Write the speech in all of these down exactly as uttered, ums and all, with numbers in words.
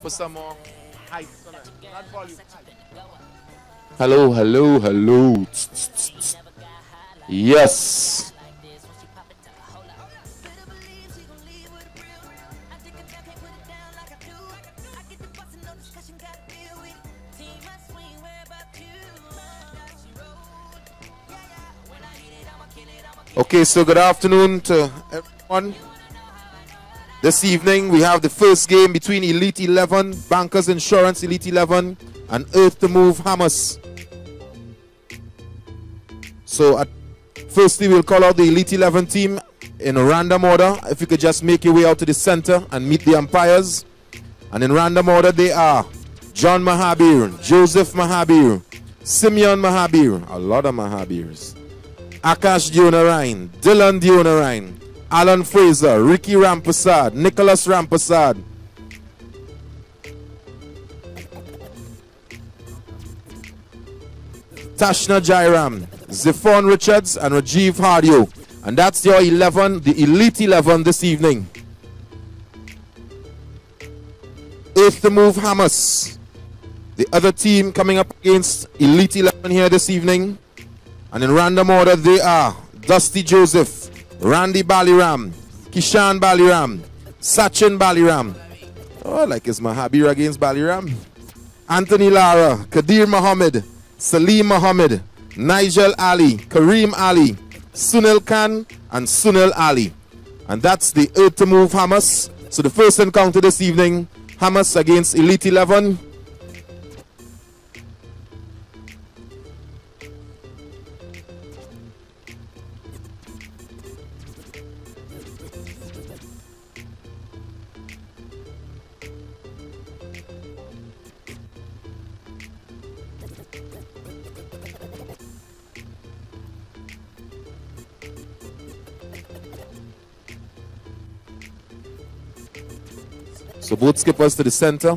Put some more hype on it. Not volume. Hello, hello, hello. Yes. Okay, so good afternoon to everyone. This evening we have the first game between Elite eleven, Bankers Insurance Elite eleven, and Earth to Move Hamas. So at firstly we'll call out the Elite eleven team in a random order. If you could just make your way out to the center and meet the umpires. And in random order they are John Mahabir, Joseph Mahabir, Simeon Mahabir, a lot of Mahabirs, Akash Dionarine, Dylan Dionarine, Alan Fraser, Ricky Rampasad, Nicholas Rampasad, Tashna Jairam, Ziphon Richards, and Rajiv Hardio. And that's your eleven, the Elite eleven this evening. Earth to Move Hamas, the other team coming up against Elite eleven here this evening. And in random order they are Dusty Joseph, Randy Baliram, Kishan Baliram, Sachin Baliram. Oh, like it's Mahabir against Baliram. Anthony Lara, Kadir Mohammed, Salim Mohammed, Nigel Ali, Kareem Ali, Sunil Khan, and Sunil Ali. And that's the Earth to Move Hamas. So the first encounter this evening, Hamas against Elite eleven. So both skippers to the center.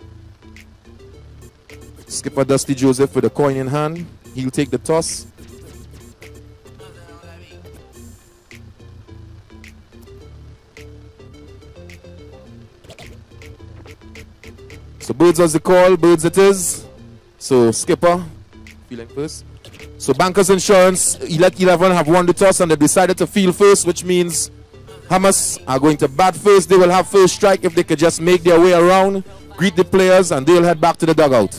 Skipper Dusty Joseph with a coin in hand. He'll take the toss. So birds was the call, birds it is. So skipper, feeling first. So Bankers Insurance, Elite eleven have won the toss and they decided to field first, which means Hamas are going to bat first. They will have first strike if they could just make their way around, greet the players, and they'll head back to the dugout.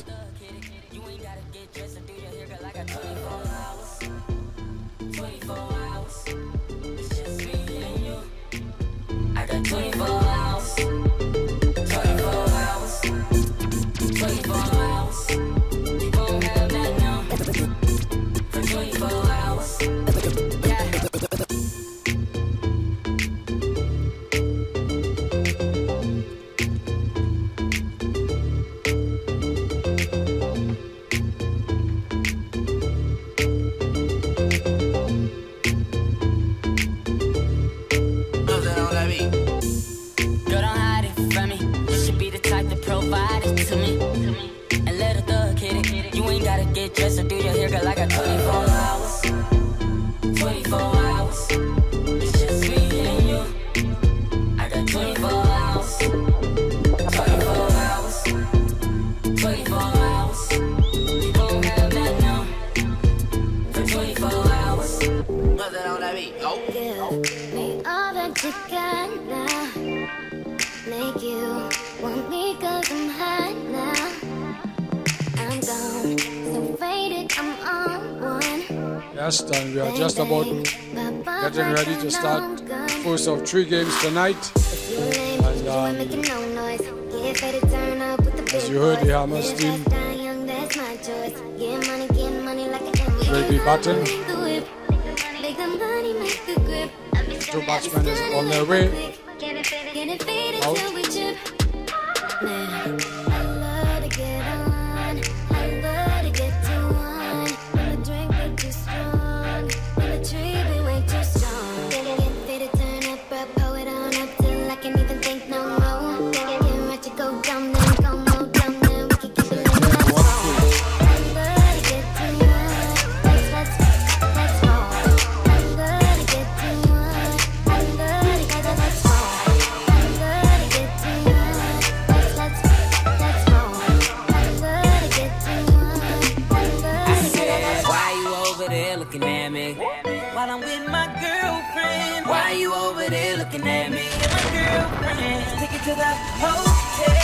Dress and do your hair, girl, I got twenty-four hours. twenty-four hours. It's just me and you. I got twenty-four hours. twenty-four hours. twenty-four hours. You won't have that now. For twenty-four hours. Nothing on that beat. Oh. Give me all that you got now. Make you want me cause I'm hot now. I'm gone. I'm on one. Yes, and we are just about getting ready to start the first of three games tonight. And um, as you heard, the Hamas team will be batting. Two batsmen is on their way. Out. the hotel.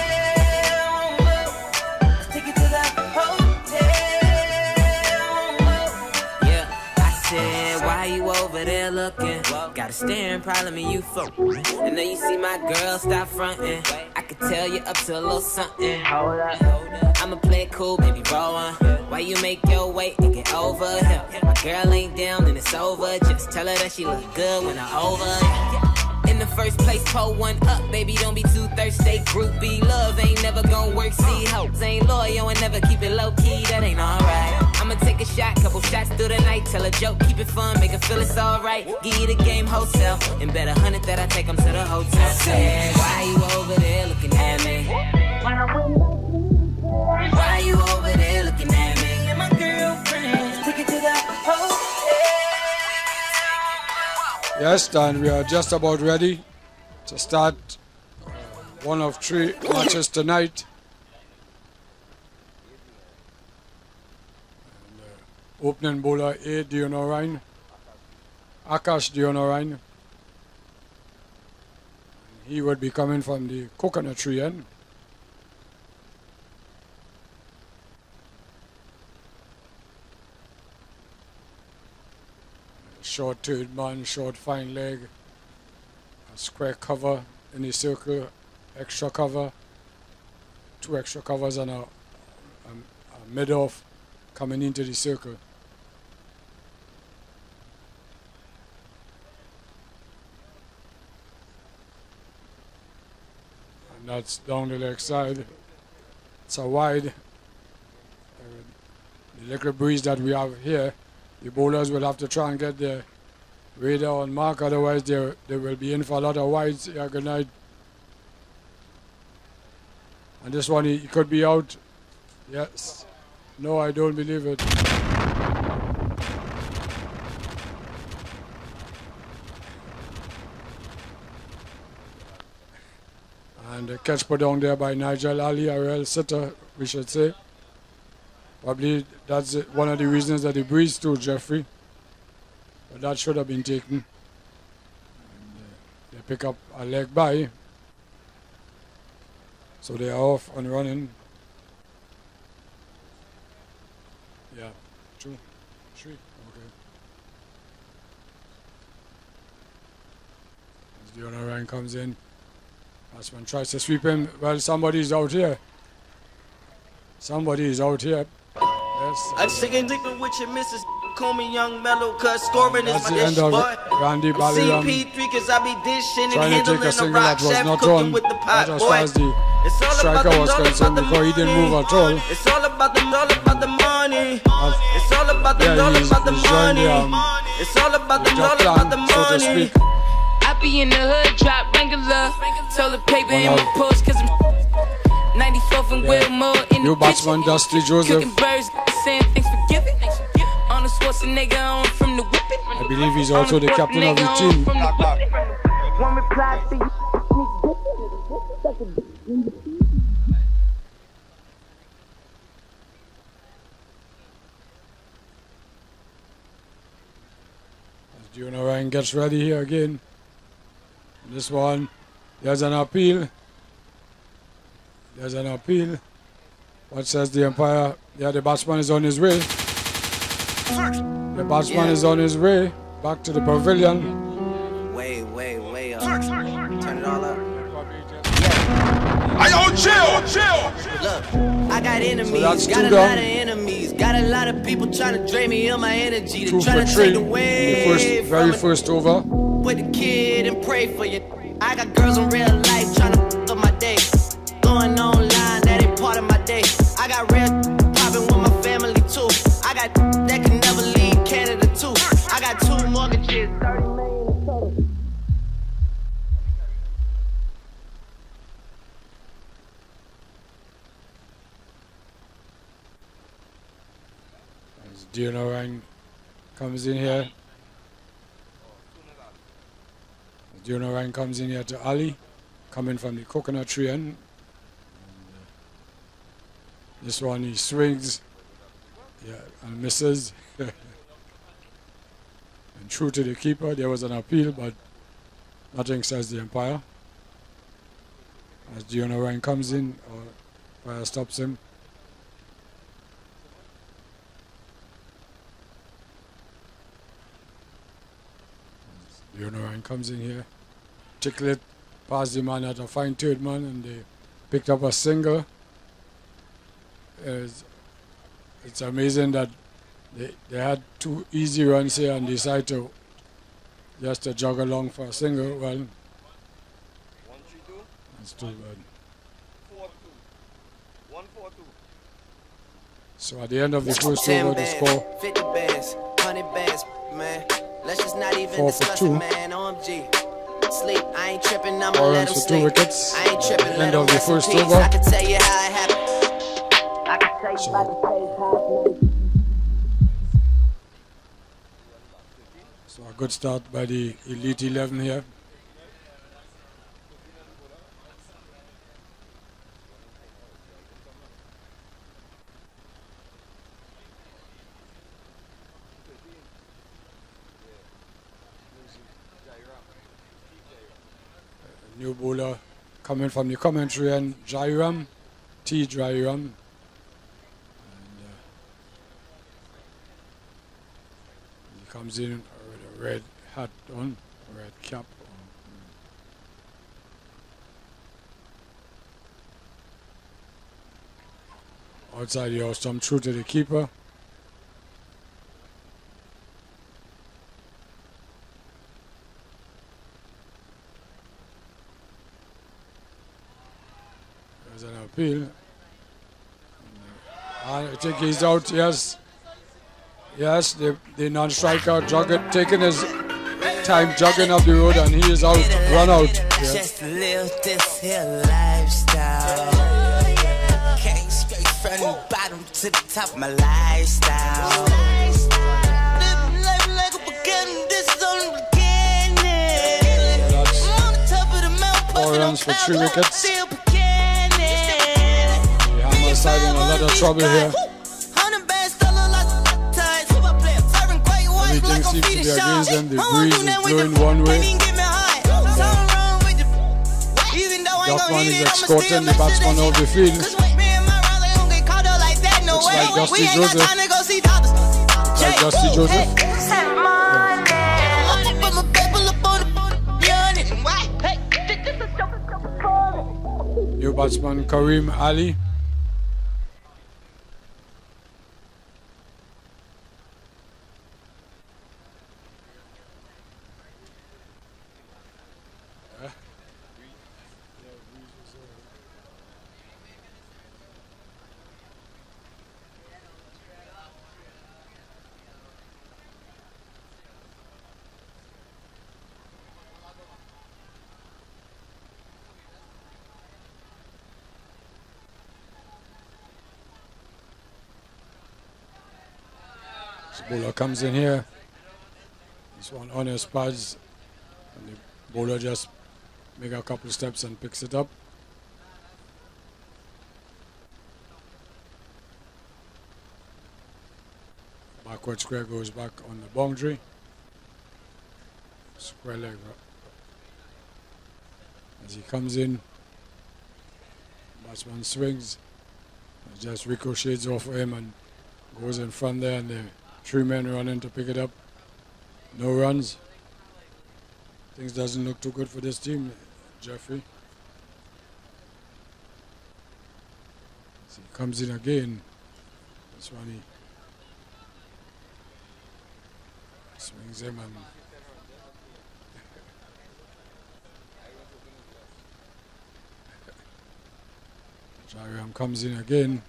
Let's take it to the hotel. Yeah, I said, why you over there looking? Got a staring problem and you folk. And then you see my girl stop fronting. I could tell you up to a little something. Hold up, I'ma play it cool, baby, roll on. Why you make your way and get over here? My girl ain't down and it's over. Just tell her that she look good when I'm over. In the first place, pull one up, baby, don't be too thirsty. Groupie love ain't never gonna work. See, hopes ain't loyal and never keep it low key. That ain't alright. I'ma take a shot, couple shots through the night. Tell a joke, keep it fun, make her feel it's alright. Give you the game wholesale, and bet a hundred that I take them to the hotel. I said, why you over there looking at me? Why you over there looking at me? And my girlfriend, take it to the hotel. Yes, and we are just about ready to start uh, one of three matches tonight. And, uh, opening bowler A, Dion Orion, Akash Dion Orion. He would be coming from the coconut tree end. Short third man, short fine leg, a square cover in the circle, extra cover, two extra covers and a, a, a mid-off coming into the circle. And that's down the leg side. It's a wide. Uh, the little breeze that we have here, the bowlers will have to try and get their radar on mark, otherwise they, they will be in for a lot of wides. Yeah, good night. And this one, he, he could be out. Yes. No, I don't believe it. And the catch put down there by Nigel Ali, a real sitter, we should say. Probably that's one of the reasons that he breezed to Jeffrey. But that should have been taken. And, uh, they pick up a leg by. So they are off and running. Yeah, two, three, okay. As the other Ryan comes in, Batsman tries to sweep him. Well, somebody's out here. Somebody is out here. Yes. I'm singing sleeping with your missus. Call me Young Mellow, cause scoring is That's my the end dish, of boy. Randy Baliram C P three, cause I be dishing and trying to handling take a the single rock that was chef, not cooking on. with the pot, Not as boy. far as the It's all about striker the, was all concerned about the before he didn't move at all. It's all about the, all about the money. As, It's all about the, yeah, all he's, about the he's joined money. the, um, It's all about the, the all top about the plan, so to money. speak. I be in the hood, drop regular. Toilet paper One in my out. purse, cause I'm ninety-fourth and Yeah. Wilmore in New the batsman kitchen. Dusty Joseph. Cooking birds, saying thanks for giving. On the Schwarzenegger on from the whipping. I believe he's also the captain of the team. From the whipping. One reply to you. As Dion Ryan gets ready here again. This one, there's an appeal. There's an appeal. What says the umpire? Yeah, the batsman is on his way. The batsman Yeah. is on his way back to the pavilion. Way, way, way up. Turn it all up. Hey, yo, chill, chill. Look, I got enemies, that's got two a down. lot of enemies, got a lot of people trying to drain me of my energy, to Two try for to three. take The away first, very from it. first over. With a kid and pray for you. I got girls in real life trying to f up my day. Going online, that ain't part of my day. I got real popping with my family too. I got that can never leave Canada too. I got two mortgages, thirty million in total. As Dion Ryan comes in here. As Dion Ryan comes in here to Ali, coming from the coconut tree end. And, uh, this one he swings, yeah, and misses. And true to the keeper, there was an appeal, but nothing, says the umpire. As Gino Ryan comes in, or fire stops him. Gino Ryan comes in here, tickle it, pass the man at a fine third man, and they picked up a single. It's, it's amazing that they, they had two easy runs here and decided to just to jog along for a single. Well, that's too bad. So at the end of the first over, the score fifty bands, one hundred bands, man. Let's just not even four for discuss two. it, man. O M G. Sleep, I ain't tripping, I'ma Four let runs him for two sleep. wickets. I ain't tripping, End let of him the rest in first peace. over. I can tell you how it happened. I can tell you So- about the place, how it made. So a good start by the Elite eleven here. New bowler coming from the commentary and Jairam, T. Jairam. And, uh, he comes in with a red hat on, a red cap on. Outside the house, some through to the keeper. There's an appeal. And I think he's out, yes. Yes, the, the non-striker jogging, taking his time jogging up the road, and he is out, run out. Yeah. Just live this here lifestyle. Came straight from the bottom to the top of my lifestyle. Living life like a beginning, this is only the beginning. I'm on the top of the mountain, Four puffing on runs for clouds, three I'm wickets. still beginning. The Hamas side in a lot of trouble here. Everything seems to be against them. The breeze is blowing one way. Duffman is escorting the batsman off the field. Looks like Dusty Joseph. Like Dusty Joseph. New batsman Kareem Ali. Bowler comes in here. This one on his pads, and the bowler just make a couple steps and picks it up. Backward square goes back on the boundary. Square leg. As he comes in, batsman swings, it just ricochets off of him and goes in front there, and the three men running to pick it up. No runs. Things doesn't look too good for this team, Jeffrey. So he comes in again. This one he swings him and Jairam comes in again.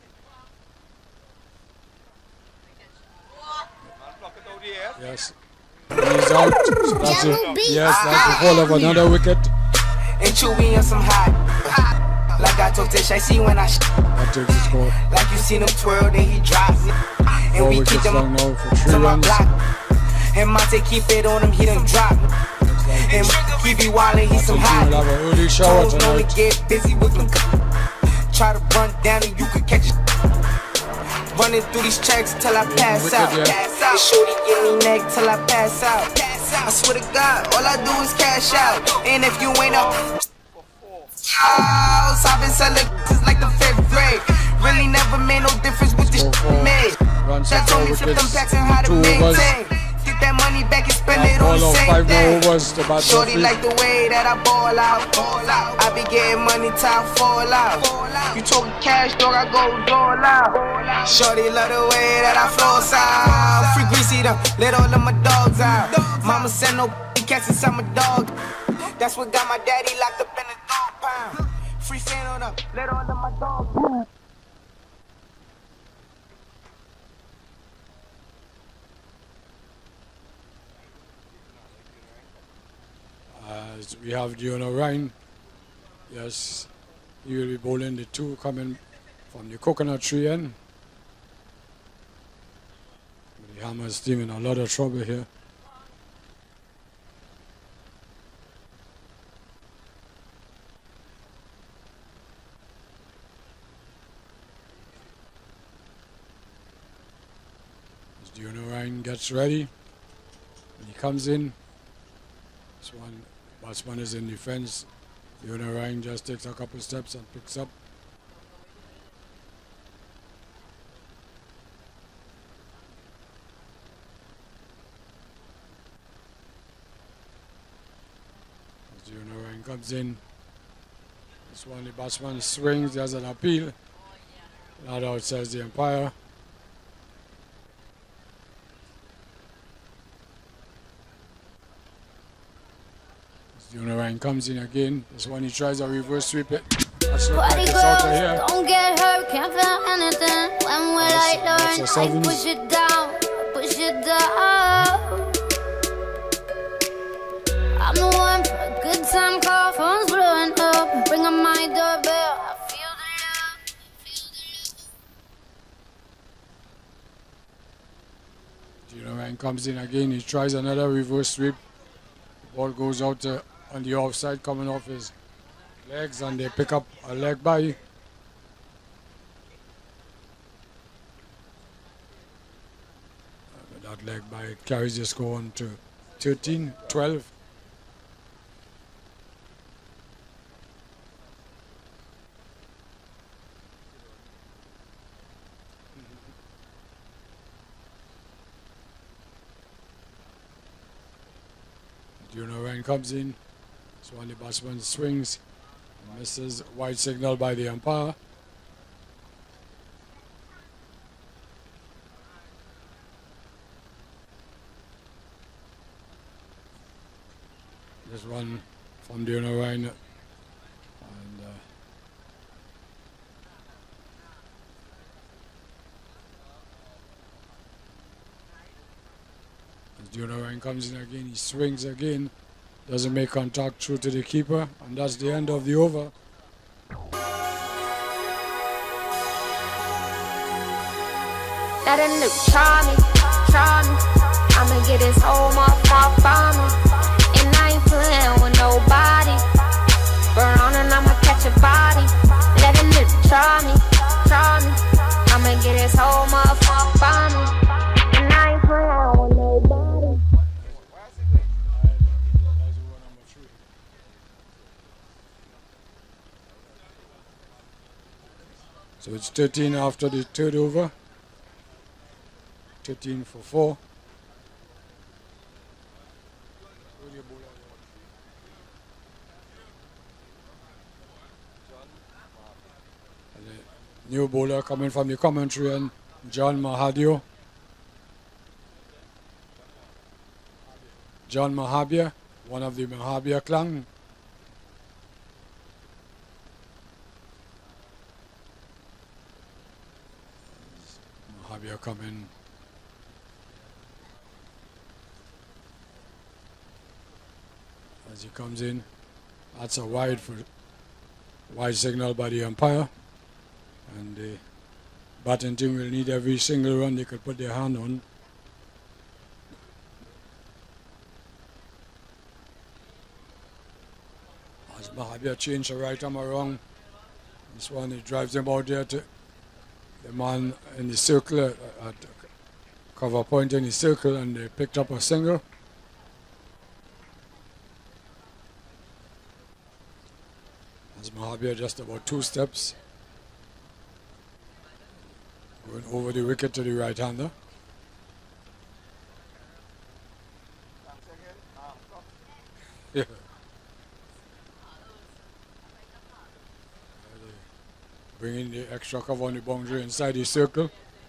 Yes. He's out. So that's a, yes, that's the fall of another wicket. And Chewy on some hot. Like I told Tish, I see when I sh That takes the score. like you seen him twirl, then he drops. And Four we keep wickets them long now for three to my runs. block. And Monte keep it on him, he done drop. And he be wildin', he some We'll hot. have an early shower Toes only tonight. get busy with them. Try to run down and you could catch it. Running through these checks till I pass wicked, out. yeah. Pass out. Shorty give me neck till I pass out. I swear to God, all I do is cash out. And if you ain't up, house. I've been selling since like the fifth grade. Really never made no difference with this shit made. That's only flip them packs and how to maintain. Get that money back and spend it on the same thing. Shorty like the way that I ball out. I be getting money time fall out. You talking cash, dog, I go all out. Shorty love the way that I flow out. Free greasy them, let all of my dogs out. Mama said no cats inside my dog. That's what got my daddy locked up in the dog pound. Free fan on up, let all of my dogs out. As we have Diona Ryan, yes, he will be bowling the two coming from the coconut tree end. The Hamas team in a lot of trouble here. As Diona Ryan gets ready, and he comes in. This one, batsman is in defense. Diona Ryan just takes a couple steps and picks up. As Diona Ryan comes in, this one the batsman swings, there's an appeal. Not out, says the umpire. Diona Ryan comes in again. This one he tries a reverse sweep it. That's Party like girls, here. don't get hurt, can't feel anything. When will I learn? I push it down, push it down. I'm the one for a good time call, phone's blowing up. Bring on my doorbell, I feel the love. Diona Ryan comes in again. He tries another reverse sweep. The ball goes out uh, on the offside, coming off his legs, and they pick up a leg by. Uh, that leg by carries the score on to thirteen twelve. Diona Ryan comes in. So when the batsman swings, misses, white signal by the umpire. This one from Diona Ryan. And, uh, as Diona Ryan comes in again, he swings again. Doesn't make contact through to the keeper, and that's the end of the over. Let a look, try me, try me. I'ma get this whole motherfucker by me. And I ain't playing with nobody. Burn on and I'ma catch a body. Let a look, try me, try me. I'ma get this whole motherfucker by me. And I ain't playing with nobody. So it's thirteen after the third over. thirteen for four. And the new bowler coming from the commentary, and John Mahadio. John Mahabia, one of the Mahabia clan. Mahabia coming. As he comes in, that's a wide for wide signal by the umpire, and the batting team will need every single run they could put their hand on. As Mahabia changed the right arm around, this one he drives him out there to the man in the circle at, at cover point in the circle, and they picked up a single. As Mahabir just about two steps. Going over the wicket to the right-hander. Yeah. Bringing the extra cover on the boundary inside the circle.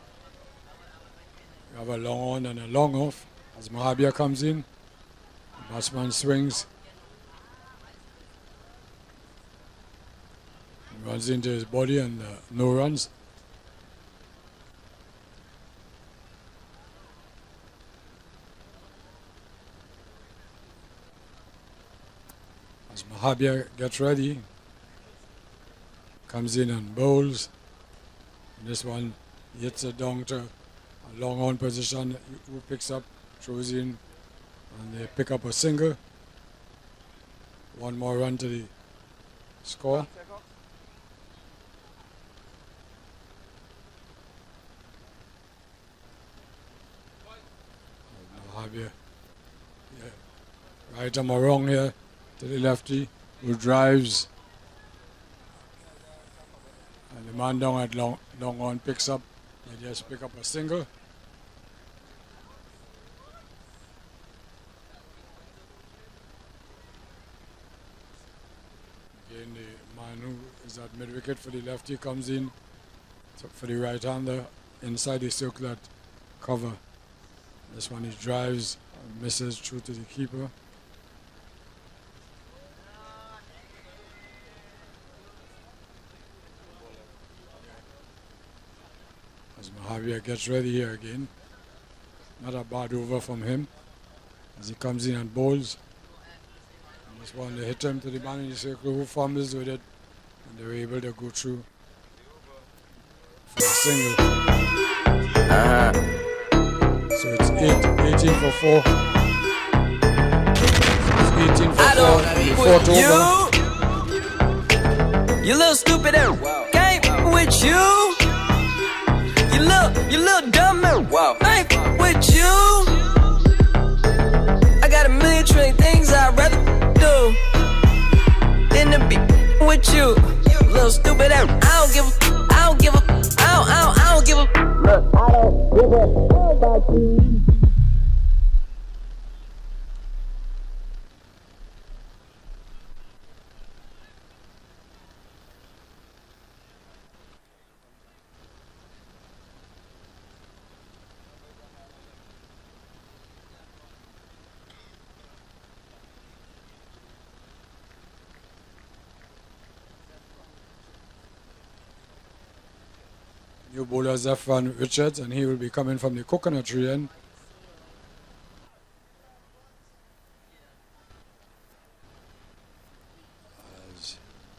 We have a long on and a long off. As Mahabir comes in, the batsman swings. He runs into his body and uh, no runs. As Mahabir gets ready, comes in and bowls. And this one hits it down to a long on position. Who picks up, throws in, and they pick up a single. One more run to the score. Mahabir, yeah, right am I wrong here to the lefty who drives. And the man down at long, long on picks up. They just pick up a single. Again, the man who is at mid wicket for the lefty comes in so for the right hander inside the circle at cover. This one he drives and misses through to the keeper. As Mahabir gets ready here again. Not a bad over from him as he comes in and bowls. And this one they hit him to the man in the circle who fumbles with it, and they were able to go through for a single. Uh-huh. So it's eight, eighteen for four. It's eighteen for I four. don't Four to you. over. You little stupid ass. Game with you. You little, you little dumb man. Wow. I ain't with you. I got a million trillion things I'd rather do than to be with you. Little stupid ass. I don't give a, I don't give a, I don't, I don't, I don't give a. Look, I don't give a about you. New bowler Zafran Richards, and he will be coming from the coconut tree end. As,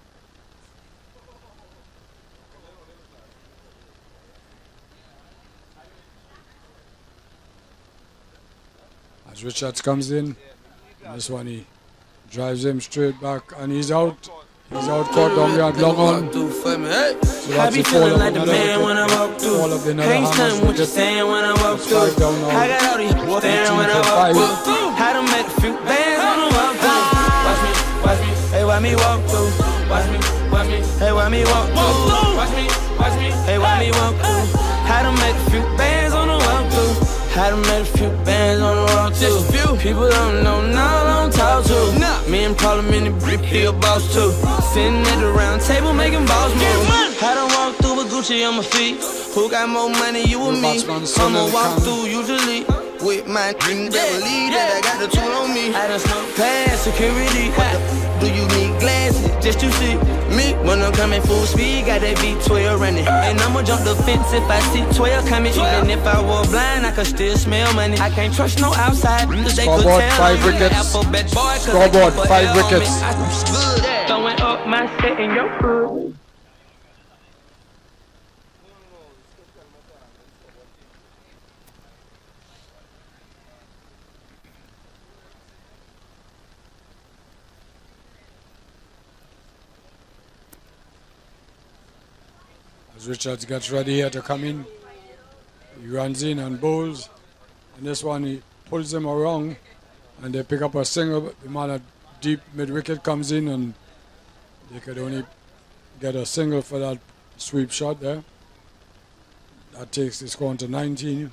as Richards comes in, this one he drives him straight back, and he's out. He's out caught down yard, long on. So I be feeling like the man when I walk through. Ain't stunning what you saying when I walk through. I got all these staring when I walk through. Had them at a few bands on the walk through. Watch me, watch me, hey, why me walk through? Watch me, watch me, hey, why me walk through? Watch me, watch me, hey, why me walk through? Had them at a few bands on the walk through. Had them at a few bands on the walk through. Just a few people don't know, now I don't talk to. Nah. Me and Parliament and Brick, he a boss too. Sitting at the round table making balls move. Had them walk through with Gucci on my feet. Who got more money, you or me? I'ma walk through usually with my dream, better believe that I got the tool on me. I done snuck past security. What the f do you need glasses just to see me? When I'm coming full speed, got that V twelve running. And I'ma jump the fence if I see twelve coming. Even if I were blind, I could still smell money. I can't trust no outside, cause they could tell five I'm wickets. alphabet boy. Scoreboard, five wickets. Throwing up my set in your food. As Richards gets ready here to come in, he runs in and bowls. And this one, he pulls him around, and they pick up a single. The man at deep mid-wicket comes in, and They could only get a single for that sweep shot there. That takes the score to nineteen.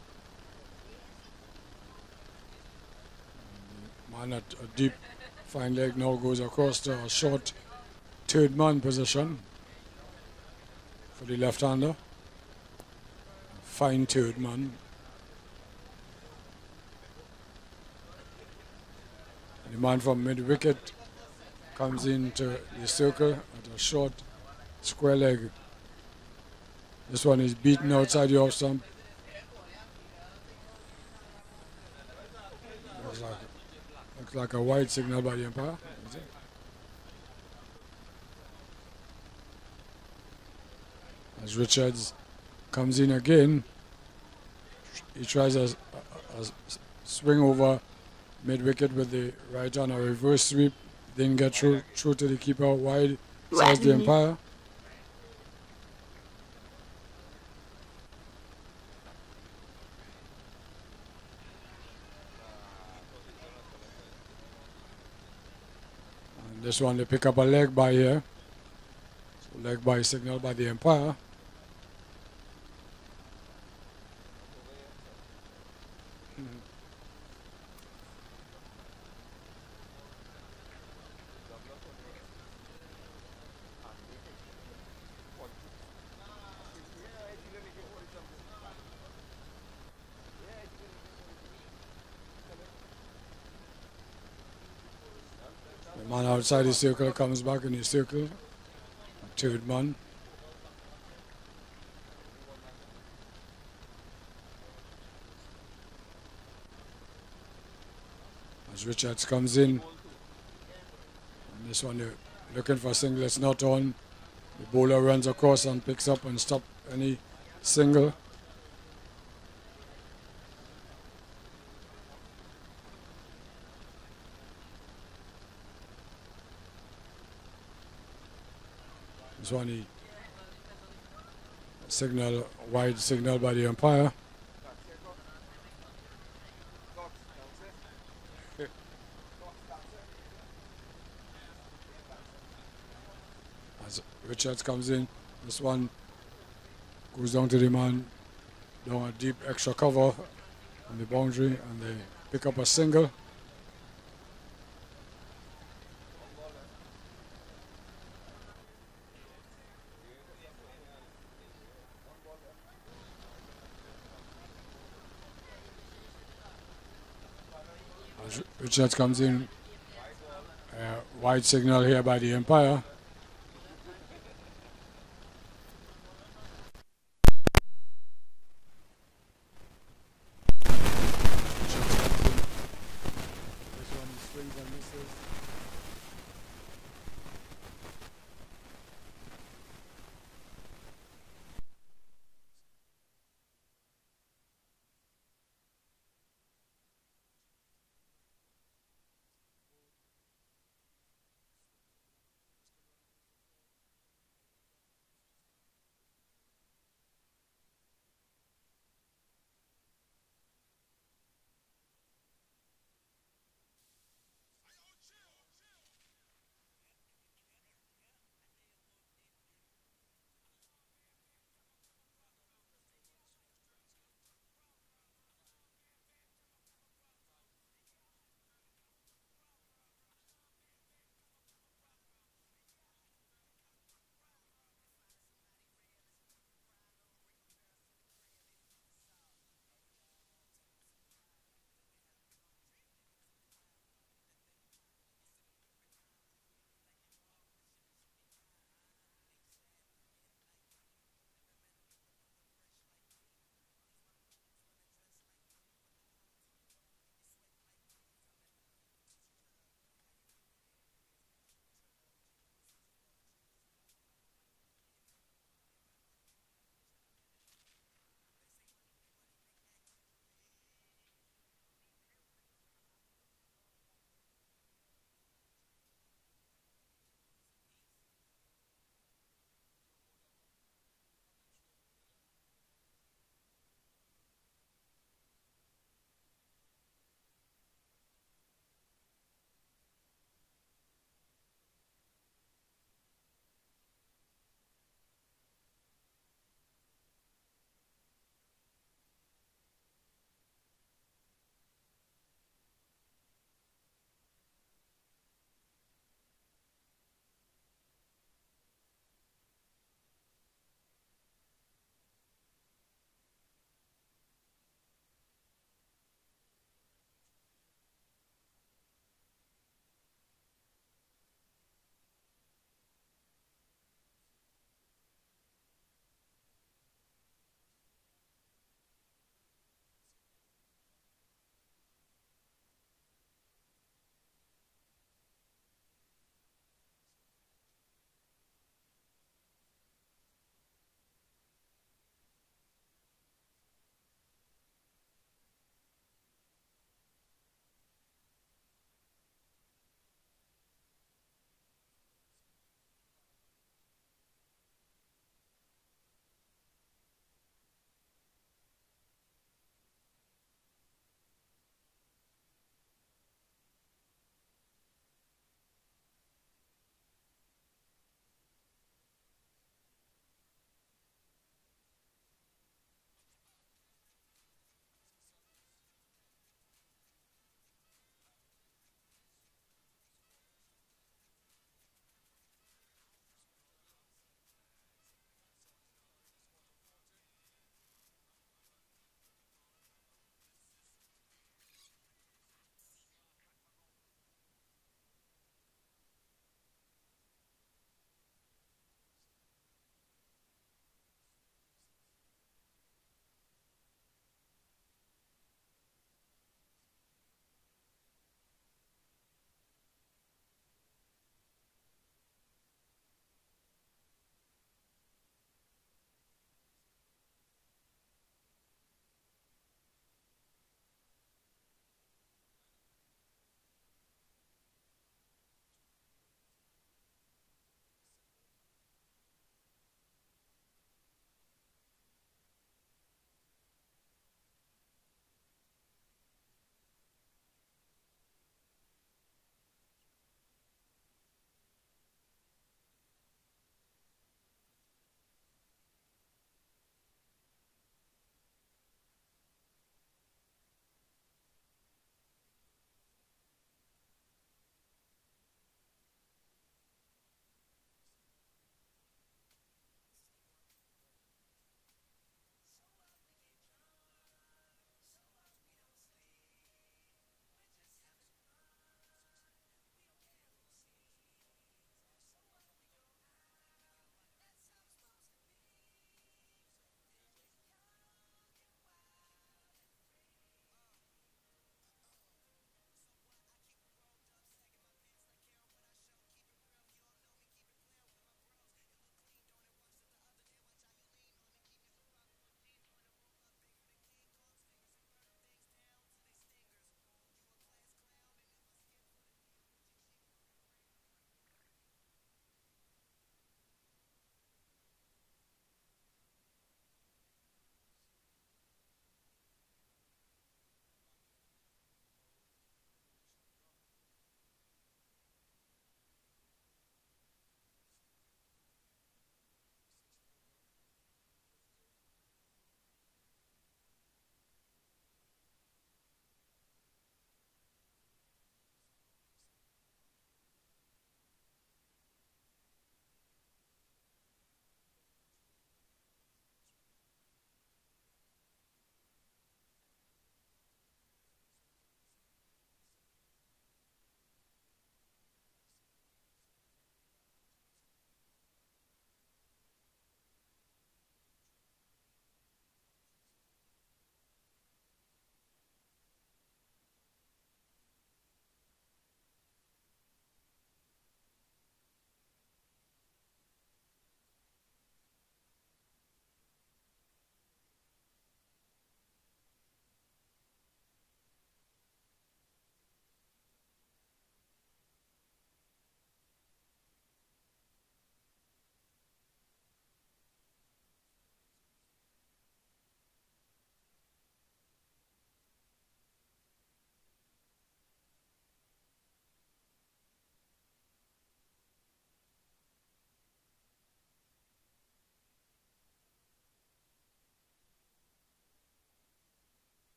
Man at a deep fine leg now goes across to a short third man position for the left-hander. Fine third man. And the man from mid-wicket comes into the circle at a short square leg. This one is beaten outside the off stump. Looks like, looks like a wide signal by the umpire. As Richards comes in again, he tries a, a, a swing over mid-wicket with the right hand, a reverse sweep, didn't get through, through to the keeper wide, says the umpire. And this one they pick up a leg by here. So leg by signal by the umpire. The man outside the circle comes back in the circle. Third man. As Richards comes in. And this one they're looking for a single, it's not on. The bowler runs across and picks up and stops any single. This one he signal, wide signal by the umpire. As Richards comes in, this one goes down to the man, down a deep extra cover on the boundary, and they pick up a single. Richards comes in, uh, wide signal here by the umpire.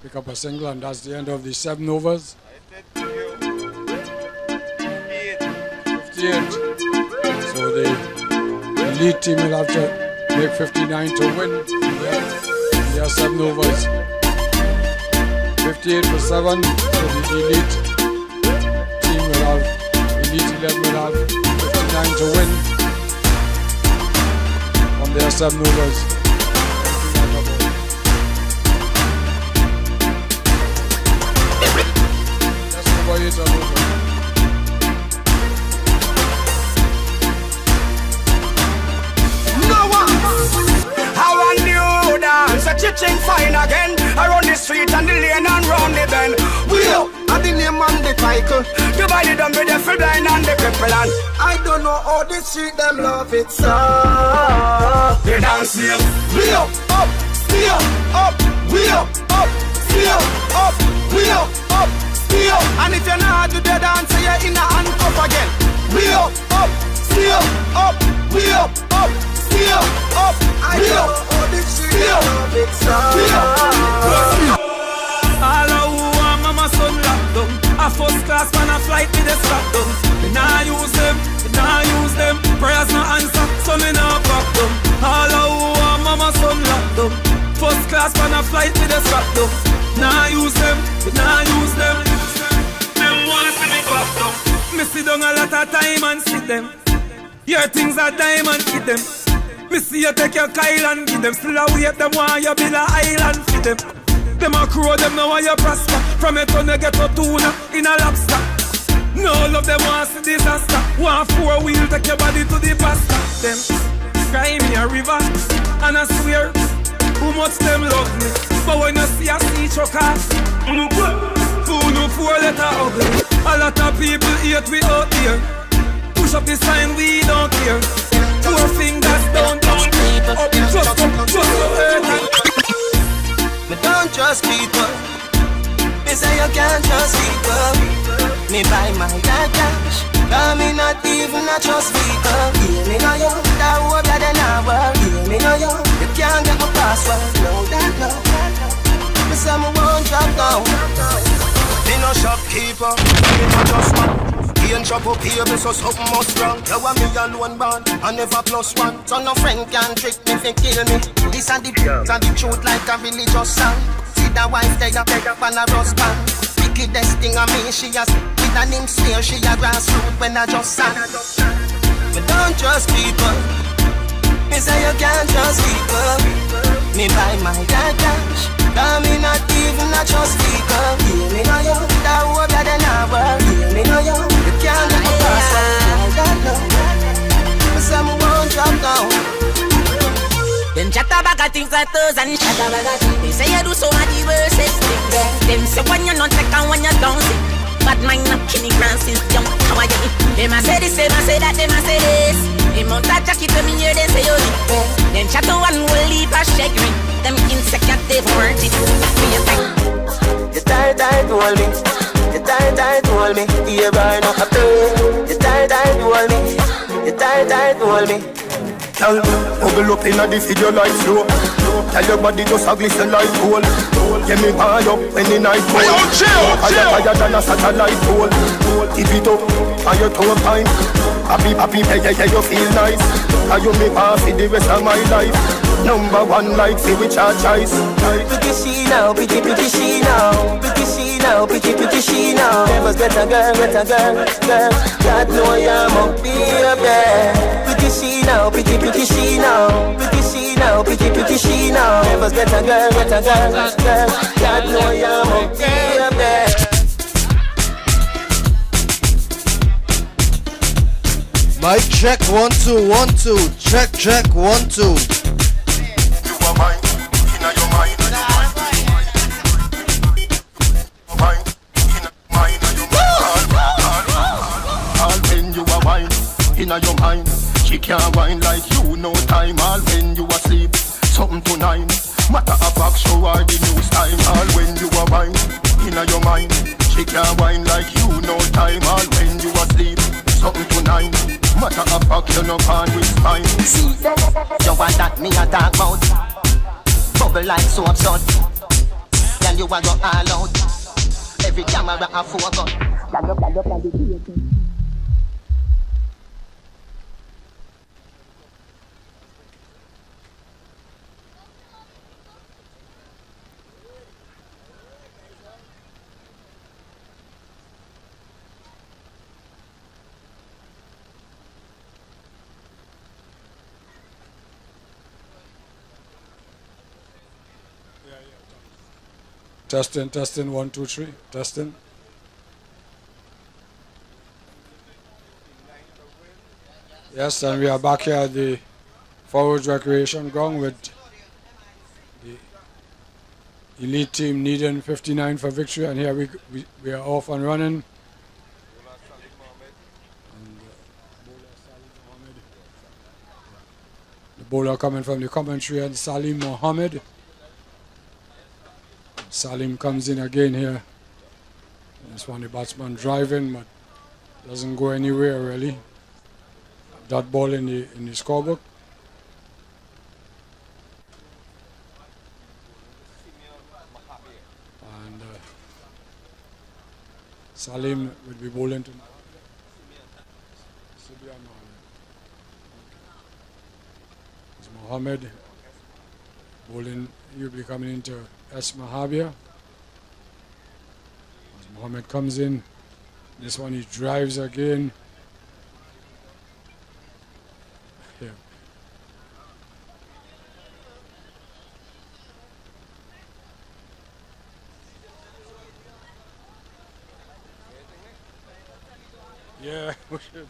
pick up a single, and that's the end of the seven overs. fifty-eight. So the lead team will have to make fifty-nine to win. Yeah. There are seven overs. fifty-eight for seven. So the elite team will have, elite eleven will have fifty-nine to win from their seven overs. Just over eight all over. Ching fine again. Around the street and the lane and round the bend. We up at the name and the title. Divide it down with the free blind and the cripple. And I don't know how the street them love it so. They dance here. We up, up, stay up, up. We up, up, stay up, up. We up, up, stay up. And if you're not do the dance, you're in a handcuff again. We up, up, stay up, up. We up, up, stay up, up. I don't know how the street love it so. All of who are mama son locked down. A first class man a flight with a strap down. Me nah use them, me nah use them. Prayers no answer, so me nah back down. All of who are mama son locked down. First class man a flight with a strap down. Nah use them, me nah use them. Them wanna see me back down. Me sit down a lot of time and see them. Your things are diamond, hit them. Me see you take your Kyle and give them. Still a wait them while you build a island for them. Them a crow them now while you prosper. From a ton you get a tuna in a lobster. No love them want see disaster. One four wheel take your body to the pasta. Them cry me a river and I swear who much them love me. But when you see a sea trucker, fool no four letter ugly. A lot of people hate we out here. Push up the sign we don't care. Four fingers don't touch me. Up just up, just up, earth. Me don't trust people. Me say you can't trust people. Me buy my dad cash. Cause me not even a trust people. Hear me know you, that hope that they not work. Hear me know you, you can't get my password. No, that no. Me say me won't drop down. Me no shopkeeper, me no just man. Ain't trouble people, so something must wrong. You want me alone born, I never plus one. So no friend can trick me, fi kill me. This and the truth and the truth like a religious song. See the wife they a beg up on a rust band. Wickedest thing on me, she has with an him sneer. She a grassroots when I just sang. Me don't trust people. Me say you can't trust people. Me buy my dad cash. Cause me not even a trust people. Hear me know you, that hope that they not work. Hear me know you, you can't get my password. God no, me say me won't drop down. Them chat about things like those and chat about things. They say you do so many worstest things. Them say when you not take and when you don't see. But mine not killing grand since young. How are you? Them a say this, them a say that, them a say this. Them out that jacket to me here, they say you live. Them chat to one will leave a shaking. Them insecure, they've worked it. You tired, tired to hold me. You tired, tired to hold me. You burn up a play. You tired, tired to hold me. You tired, tired to hold me. Tell me, bubble up in a the video like flow. Tell your body just a glisten like gold. Get me high up when the night cold. Higher, higher than a satellite pole. Keep it up, and your toe time. Happy, happy, yeah, yeah, yeah, you feel nice. And you make happy the rest of my life. Number one like see which I choice. Pretty she now, pretty, pretty she now. Pretty she now, pretty, pretty she now. Never's better girl, better girl, girl. God know I'm up here, babe. Pretty she now, pretty, pretty she now. Pretty she now, pretty, pretty she now. Never's better girl, better girl, girl. God know I'm up here, babe. Mic check, one, two, one, two. Check, check, one, two. You are mine, inna your mind. Mine, inna mine, your mind. All when you are mine, inna your mind. She can't whine like you, no time. All when you asleep, something to nine. Matter of fact, show her the news time. All when you are mine, inna your mind. She can't whine like you, no time. All when you asleep, something to nine. Matter of fact, you no can with spine. See, you want that me a talk about. Bubble like so absurd. girl, you a go all out. Every camera a focus. Stand up, stand up, and do it. Testing, testing, one, two, three, testing. Yes, and we are back here at the Forwards Recreation ground with the elite team needing fifty-nine for victory, and here we we, we are off and running. And, uh, the bowler coming from the commentary, and Salim Mohammed. Salim comes in again here. This one the batsman driving, but doesn't go anywhere really. That ball in the in the scorebook. And uh, Salim will be bowling to it's Mohammed bowling. He'll be coming into S. Mahabir. As Mohammed comes in, this one he drives again. Here. Yeah, we should.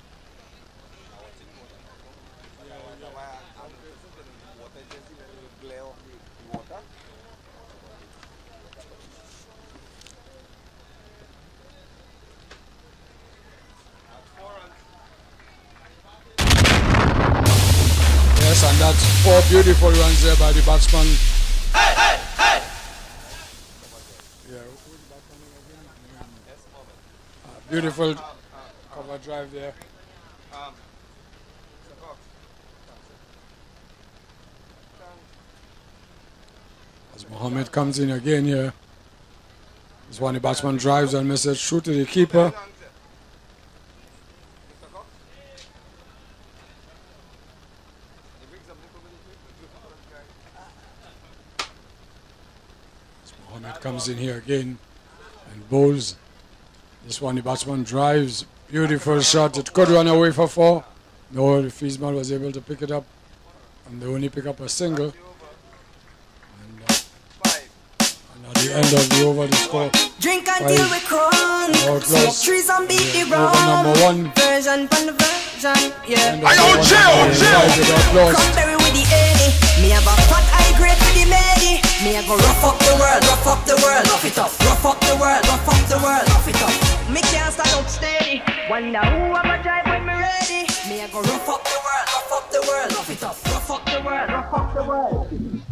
Yes, and that's four beautiful runs there by the batsman. Hey, hey, hey! Yeah, uh, beautiful cover drive there. As Mohammed comes in again here. This one the batsman drives and misses, shoot to the keeper. Mohammed comes in here again and bowls. This one the batsman drives. Beautiful shot. It could run away for four. No, the Fiesman was able to pick it up. And they only pick up a single. And, uh, and at the end of the over, the score. Drink until we crown. Smoke trees and beat the over ground. number one. Version from the version. Yeah. I don't chill, chill. Compare with the eighty. Me have a fat high grade for the many. Me I go rough up the world, rough up the world, rough it up, rough up the world, rough up the world, rough it up. Me can't stand up steady. Wonder who I'ma drive when me ready. Me I go rough up the world, rough up the world, rough it up, rough up the world, rough up the world.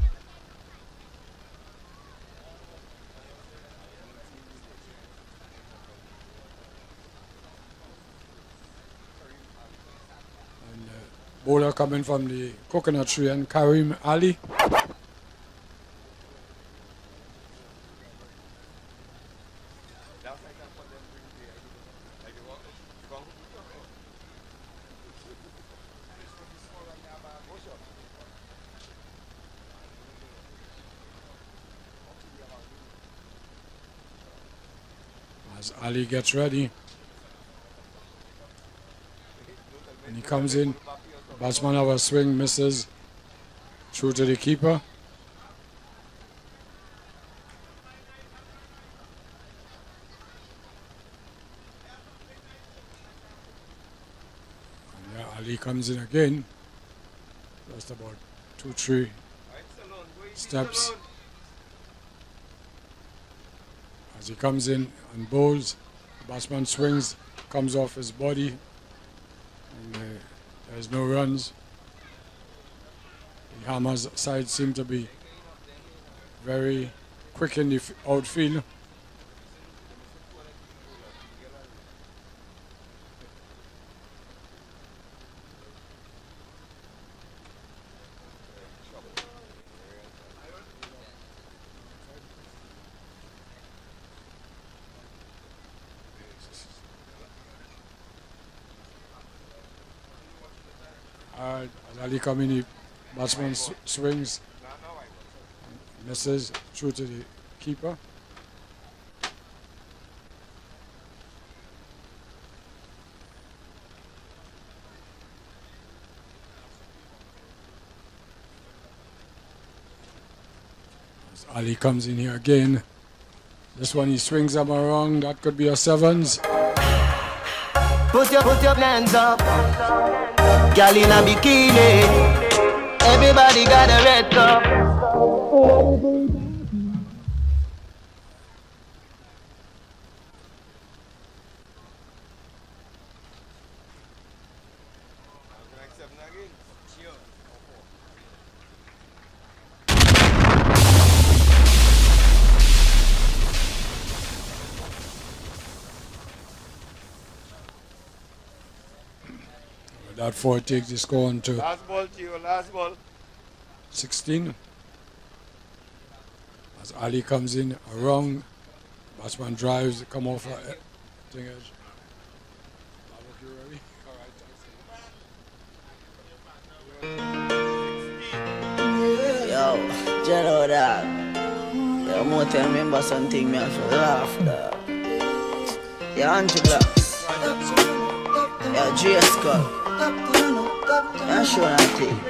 Bowler coming from the coconut tree and Karim Ali. As Ali gets ready. And he comes in. Batsman of a swing, misses, through to the keeper. And yeah, Ali comes in again. Just about two, three steps. As he comes in and bowls, the batsman swings, comes off his body. And, uh, there's no runs. The Hamas side seem to be very quick in the outfield. Alright, as Ali come in, the batsman sw swings, misses, through to the keeper. As Ali comes in here again. This one he swings them around, that could be a sevens. Put your, put your hands up. Girl in a bikini. Everybody got a red cup. That four takes the score on to Last ball to you, last ball. sixteen. As Ali comes in around, batsman drives, come off a thing edge. Yo, Jello dog. Yo, more to remember something, me have to laugh, dog. Yo, Angela. Yo, J Skull. I'm sure I think.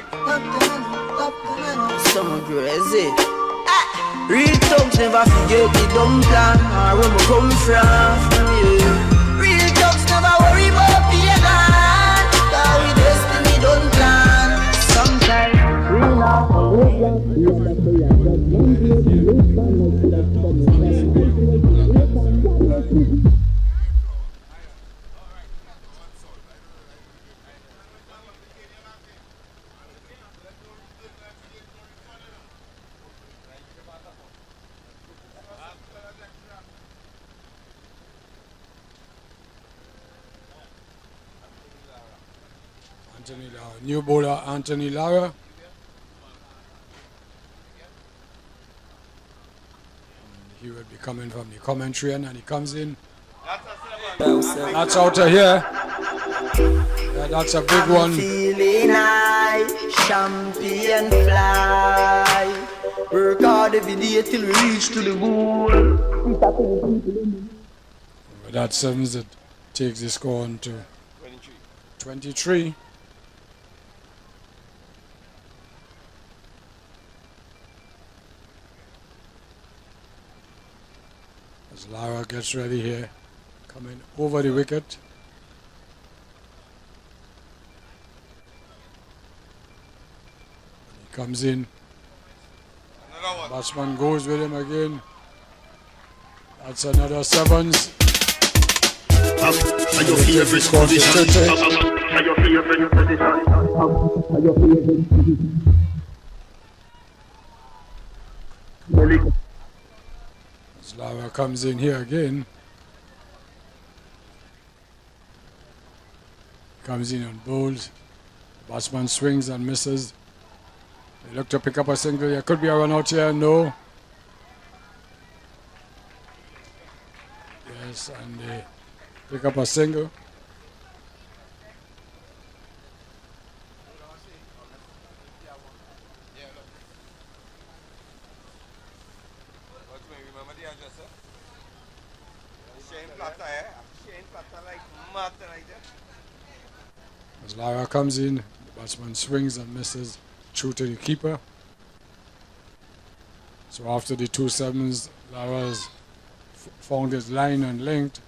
Someone grew as it. Real thugs never forget the dumb plan or where we come from. Yeah. Real thugs never worry about pagan. Cause we destiny don't plan. Sometimes real love and real love. You Anthony Lara. New bowler Anthony Lara. He will be coming from the commentary and he comes in. That's out of here. Yeah, that's a big one. Feeling high, champion fly. Work hard every day till we reach to the goal. But that sevens that takes the score on to twenty-three. As Lara gets ready here, coming over the wicket. He comes in. Batsman goes with him again. That's another sevens. Are your favorite position? Are your favorite position? Are your favorite position? As Lara comes in here again. Comes in and bowls. Batsman swings and misses. They look to pick up a single. There could be a run out here. No. Yes, and they pick up a single. As Lara comes in, the batsman swings and misses through to the keeper. So after the two sevens, Lara's found his line and linked.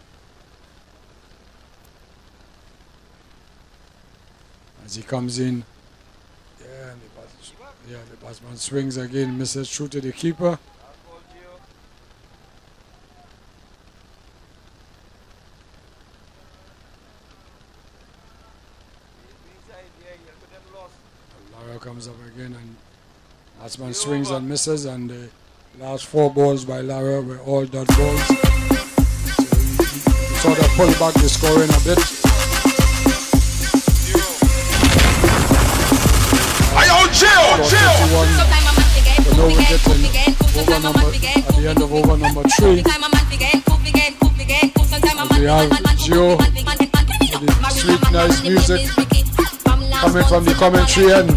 As he comes in, yeah, and the, bats, yeah, the batsman swings again, misses through to the keeper. Lara comes up again and batsman swings and misses, and the last four balls by Lara were all dot balls. So he, he sort of pulled back the scoring a bit. Chill, chill. So no wicket in over number, at the end of over number three. As we have Gio with the sweet, nice music. Coming from the commentary end.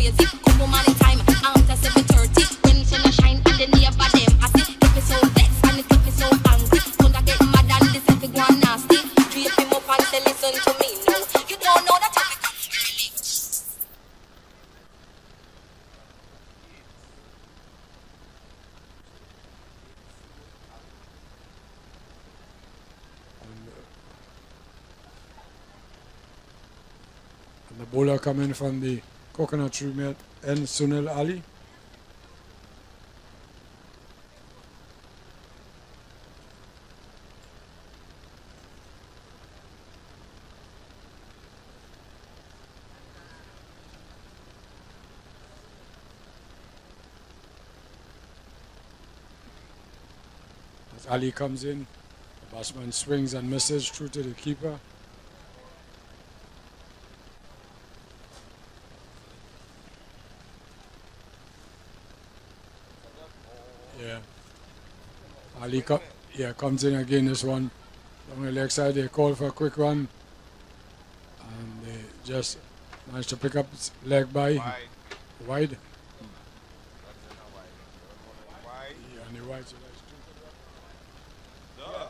The bowler coming from the coconut tree mate and Sunil Ali. As Ali comes in, the batsman swings and misses through to the keeper. Yeah. Ali co yeah, comes in again, this one. On the leg side, they call for a quick run. And they just managed to pick up his leg by. Wide. Wide. Yeah, on the wide, so that's two. Yeah.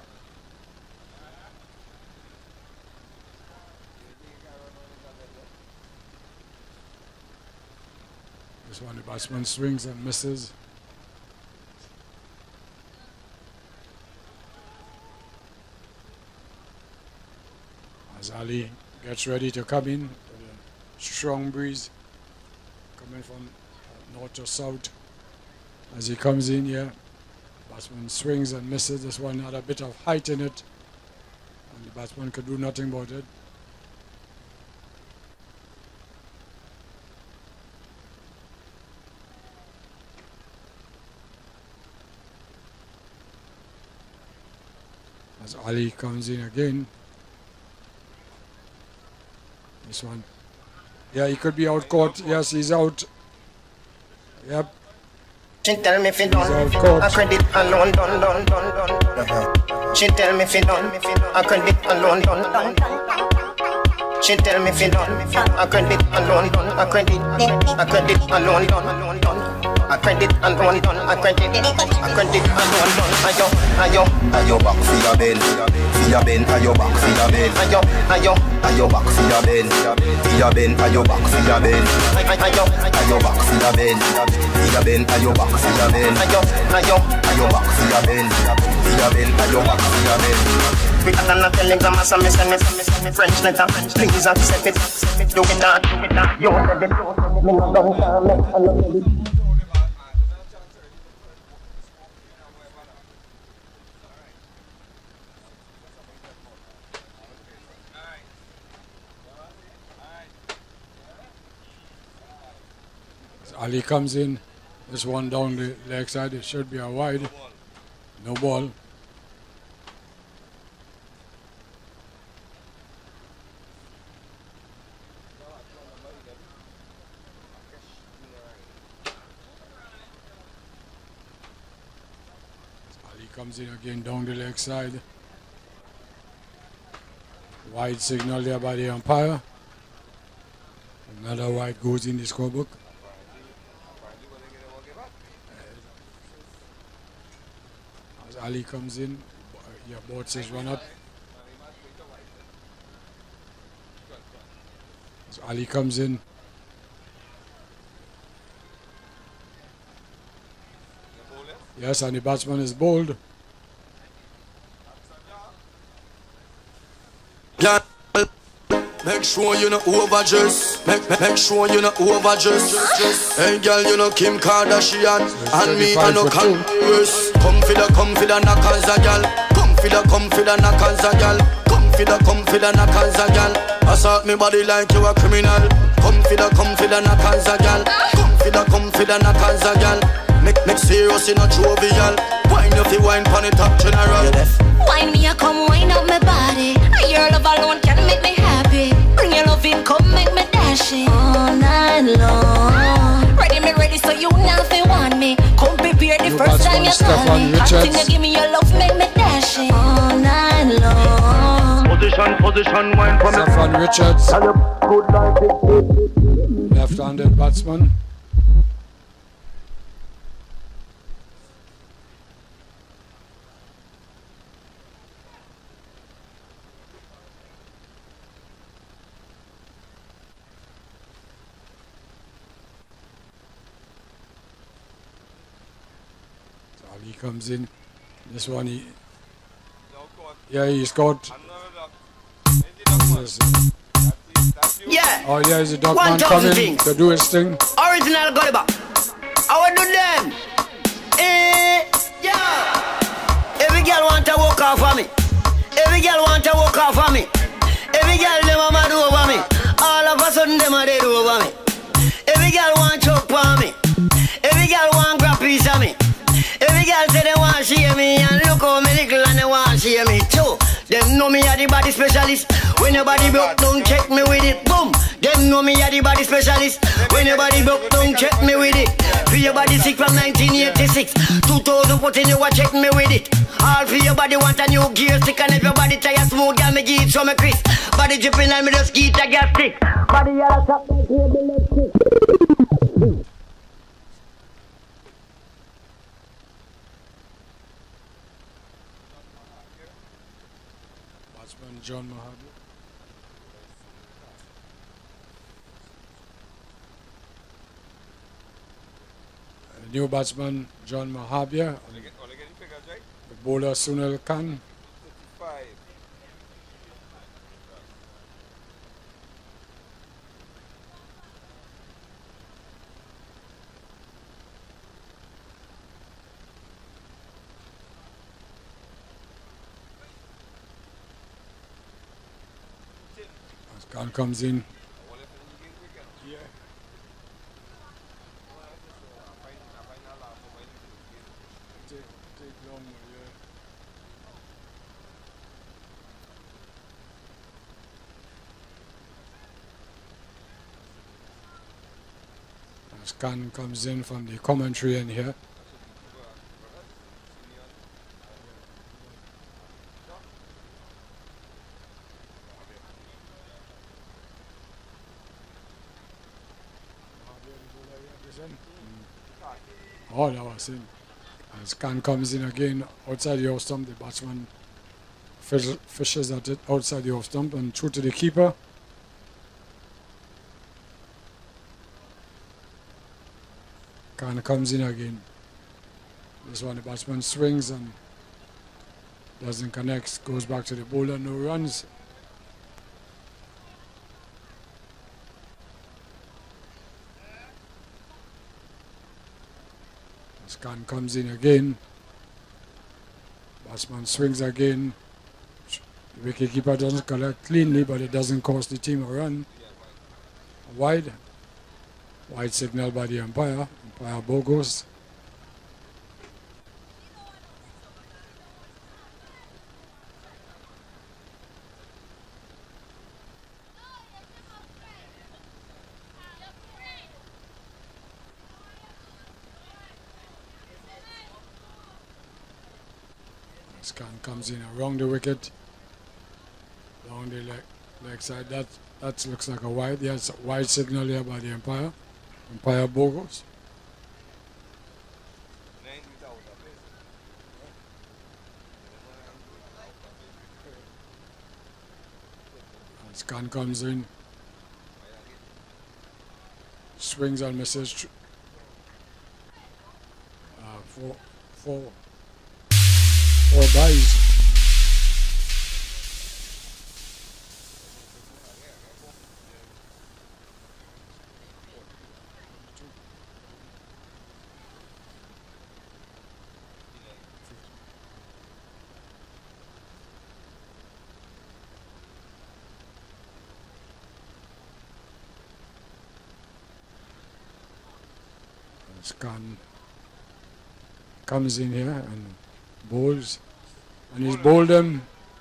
This one, the batsman swings and misses. As Ali gets ready to come in, a strong breeze coming from north to south. As he comes in here, batsman swings and misses. This one had a bit of height in it, and the batsman could do nothing about it. As Ali comes in again. This one. Yeah, he could be out caught. Yes, he's out. Yep. She tell me if you done, I credit alone, done, done, done, done. She tell me if you done, I credit alone, done, done. She tell me if you done, I credit alone, done, I credit, I credit alone, done, done. I credit alone, done, I credit, I credit alone, done. Ayo, ayo, ayo back for your bend, for your bend, ayo back for your bend, ayo, ayo, ayo back for your bend, for your bend, ayo back for your bend, ayo, ayo back for your bend, for your bend, ayo back for your bend, ayo, ayo, ayo back for your bend, for your bend, ayo back for your bend. We got a telegram, so me send me, send me French letter. Please accept it, do it not, do it not. You said it, me no done, can't make a lot of it. Ali comes in, this one down the leg side, it should be a wide, no ball. Ali comes in again down the leg side. Wide signal there by the umpire. Another wide goes in the scorebook. As Ali comes in, your board says run up. As Ali comes in. Yes, and the batsman is bowled. Yeah. Make sure you not overdress. Make, make, make sure you not overdress. Hey girl, you know Kim Kardashian and me I no Converse. Come for the, come for the knockers a girl. Come for the, come for the knockers a girl. Come for the, come for the knockers a girl. Assault me body like you a criminal. Come for the, come for the knockers a girl. Come for the, come for the knockers a girl. Make, make serious in a jovial. Wine if you wine pon the top general. Wine me a come wine up my body. Your love alone can make me happy. Bring your love in, come make me dash it all night long. Ready me ready so you nothing want me. Come prepare the You first time you call me. Until you give me your love, make me dash it all night long. Position, position, wine for me. Stefan Richards. Good like it. left-handed batsman. So Ali comes in. This one, he, yeah, he's got. Yeah. Oh yeah, he's a dog man coming to do his thing. Original Gulliver. I will do them. Eh, yeah. Every girl want to walk off for me. Every girl want to walk off for me. Every girl them a mad over me. All of a sudden them a dead over me. Every girl want choke for me. Every girl want grab piece of me. Every girl say they want share me, and look how me little and they want share me too. Them know me a the body specialist. When your body broke, don't check me with it. Boom. Them know me a the body specialist. When your body broke, don't check me with it. For your body sick from nineteen eighty-six, two thousand fourteen, you a check me with it. All for your body want a new gear stick, and if your body tire smooth, girl me give it from me Chris. Body dripping and me just get a gas stick. Body yellow top, me give the leg stick. John Mahabir. A new batsman, John Mahabir. The bowler, Sunil Khan. Khan comes in. Yeah. Take, take long, yeah. As Khan comes in from the commentary in here. Oh, that was him. As Khan comes in again outside the off stump, the batsman fish, fishes at it outside the off stump and through to the keeper. Khan comes in again. This one, the batsman swings and doesn't connect, goes back to the bowler, no runs. Khan comes in again. Batsman swings again. The wicketkeeper doesn't collect cleanly, but it doesn't cost the team a run. Wide. Wide signal by the umpire. Umpire Bogos. Khan comes in around the wicket, along the leg, leg side. That that looks like a wide. Yes, a wide signal here by the umpire, umpire Bogos. As Khan comes in, swings and misses. Uh, four, four. Four byes. Khan comes in here and bowls, and he's bowled him,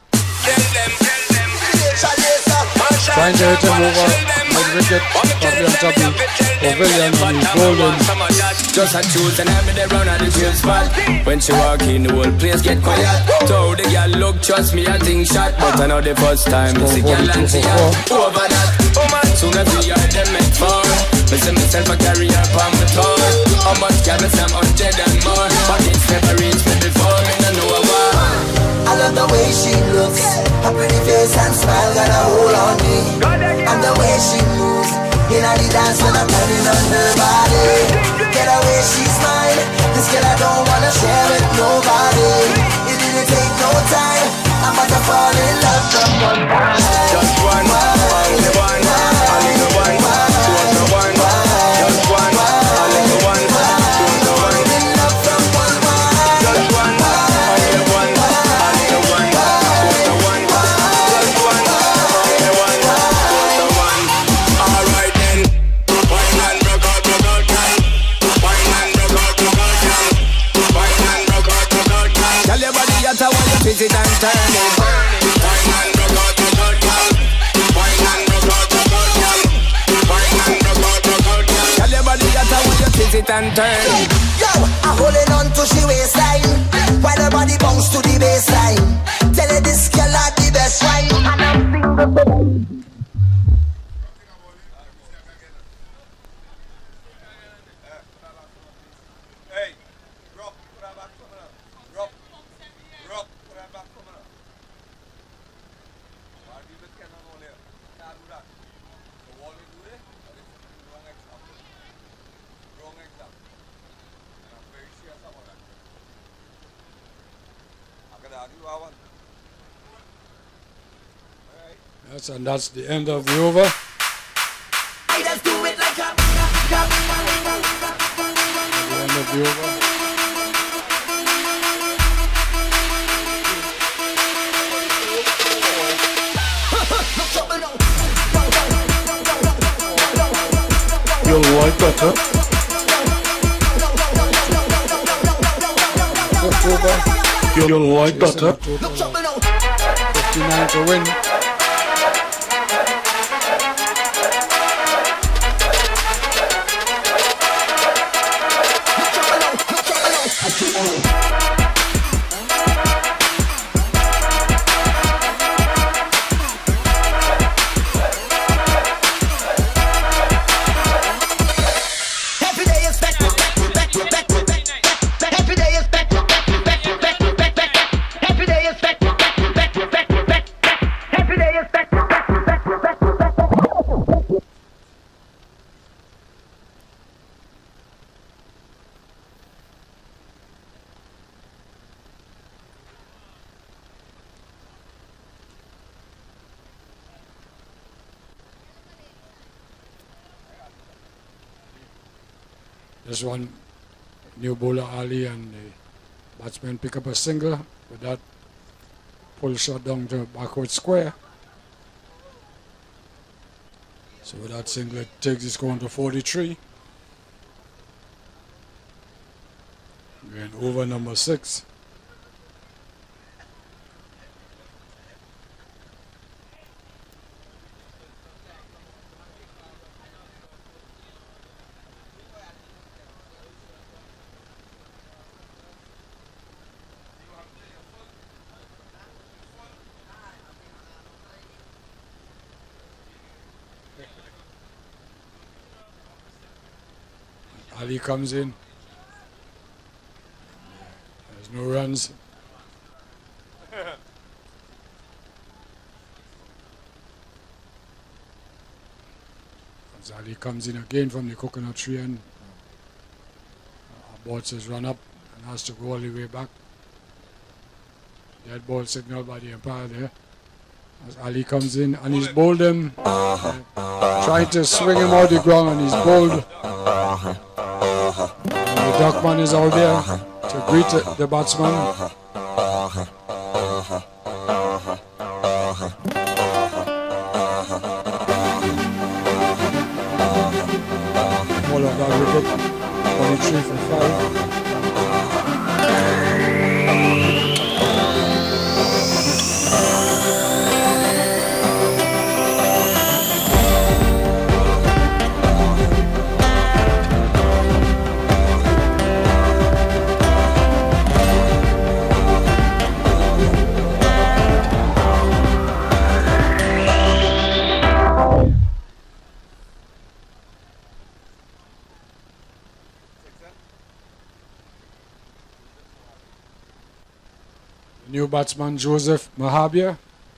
trying to hit him over mid-wicket, probably on top of the pavilion, and he's bowled him. Just a choose and I'm in the round of the field spot. When she walk in, the whole place get quiet. So the girl look, trust me, I think shot. But I know the first time, it's the girl and she over that. Oh man, soon as we are them make fun. Me see myself a carry her on my tour. How much can me say I'm hundred and more? But it's never reached me before, me no know why. I love the way she looks, her pretty face and smile got a hold on me. And the way she moves, in the dance when I'm turning on her body. Get away, she's mine. This girl I don't wanna share with nobody. It didn't take no time, I'm about to fall in love from one time. Just one, only one, only the one, two of the one. Just one, only the one, two of the one. Just one, only the one, only the one, two of the one. Just one, only the one, two of the one. Alright then, wine and rock out, rock out, girl. Wine and rock out, rock out, girl. Wine and rock out, rock out, girl. Tell your body that I want you to twist it and turn it. Wine and rock out, rock out, girl. Wine and rock out, rock out, girl. Wine and rock out, rock out, girl. Tell your body that I want you to twist it and turn it. Yo, I'm holding on to she waistline, while her body bounce to the baseline. Tell her this girl had the best wine, and I'm single. Yes, and that's the end of the over. I just do it like a The end of the over. You'll like that, huh? October. You'll like that, huh? fifty-nine to win. This one, new bowler Ali and the batsman pick up a single with that pull shot down to backward square. So with that single, it takes the score to forty-three. We're in over number six. Ali comes in. There's no runs. As Ali comes in again from the coconut tree and our board says run up and has to go all the way back. Dead ball signal by the umpire there. As Ali comes in and he's bowled him, uh, trying to swing him out the ground, and he's bowled. And the duckman is out there to greet the, the batsman. Ball of that wicket, twenty-three for five. New batsman Joseph Mahabia.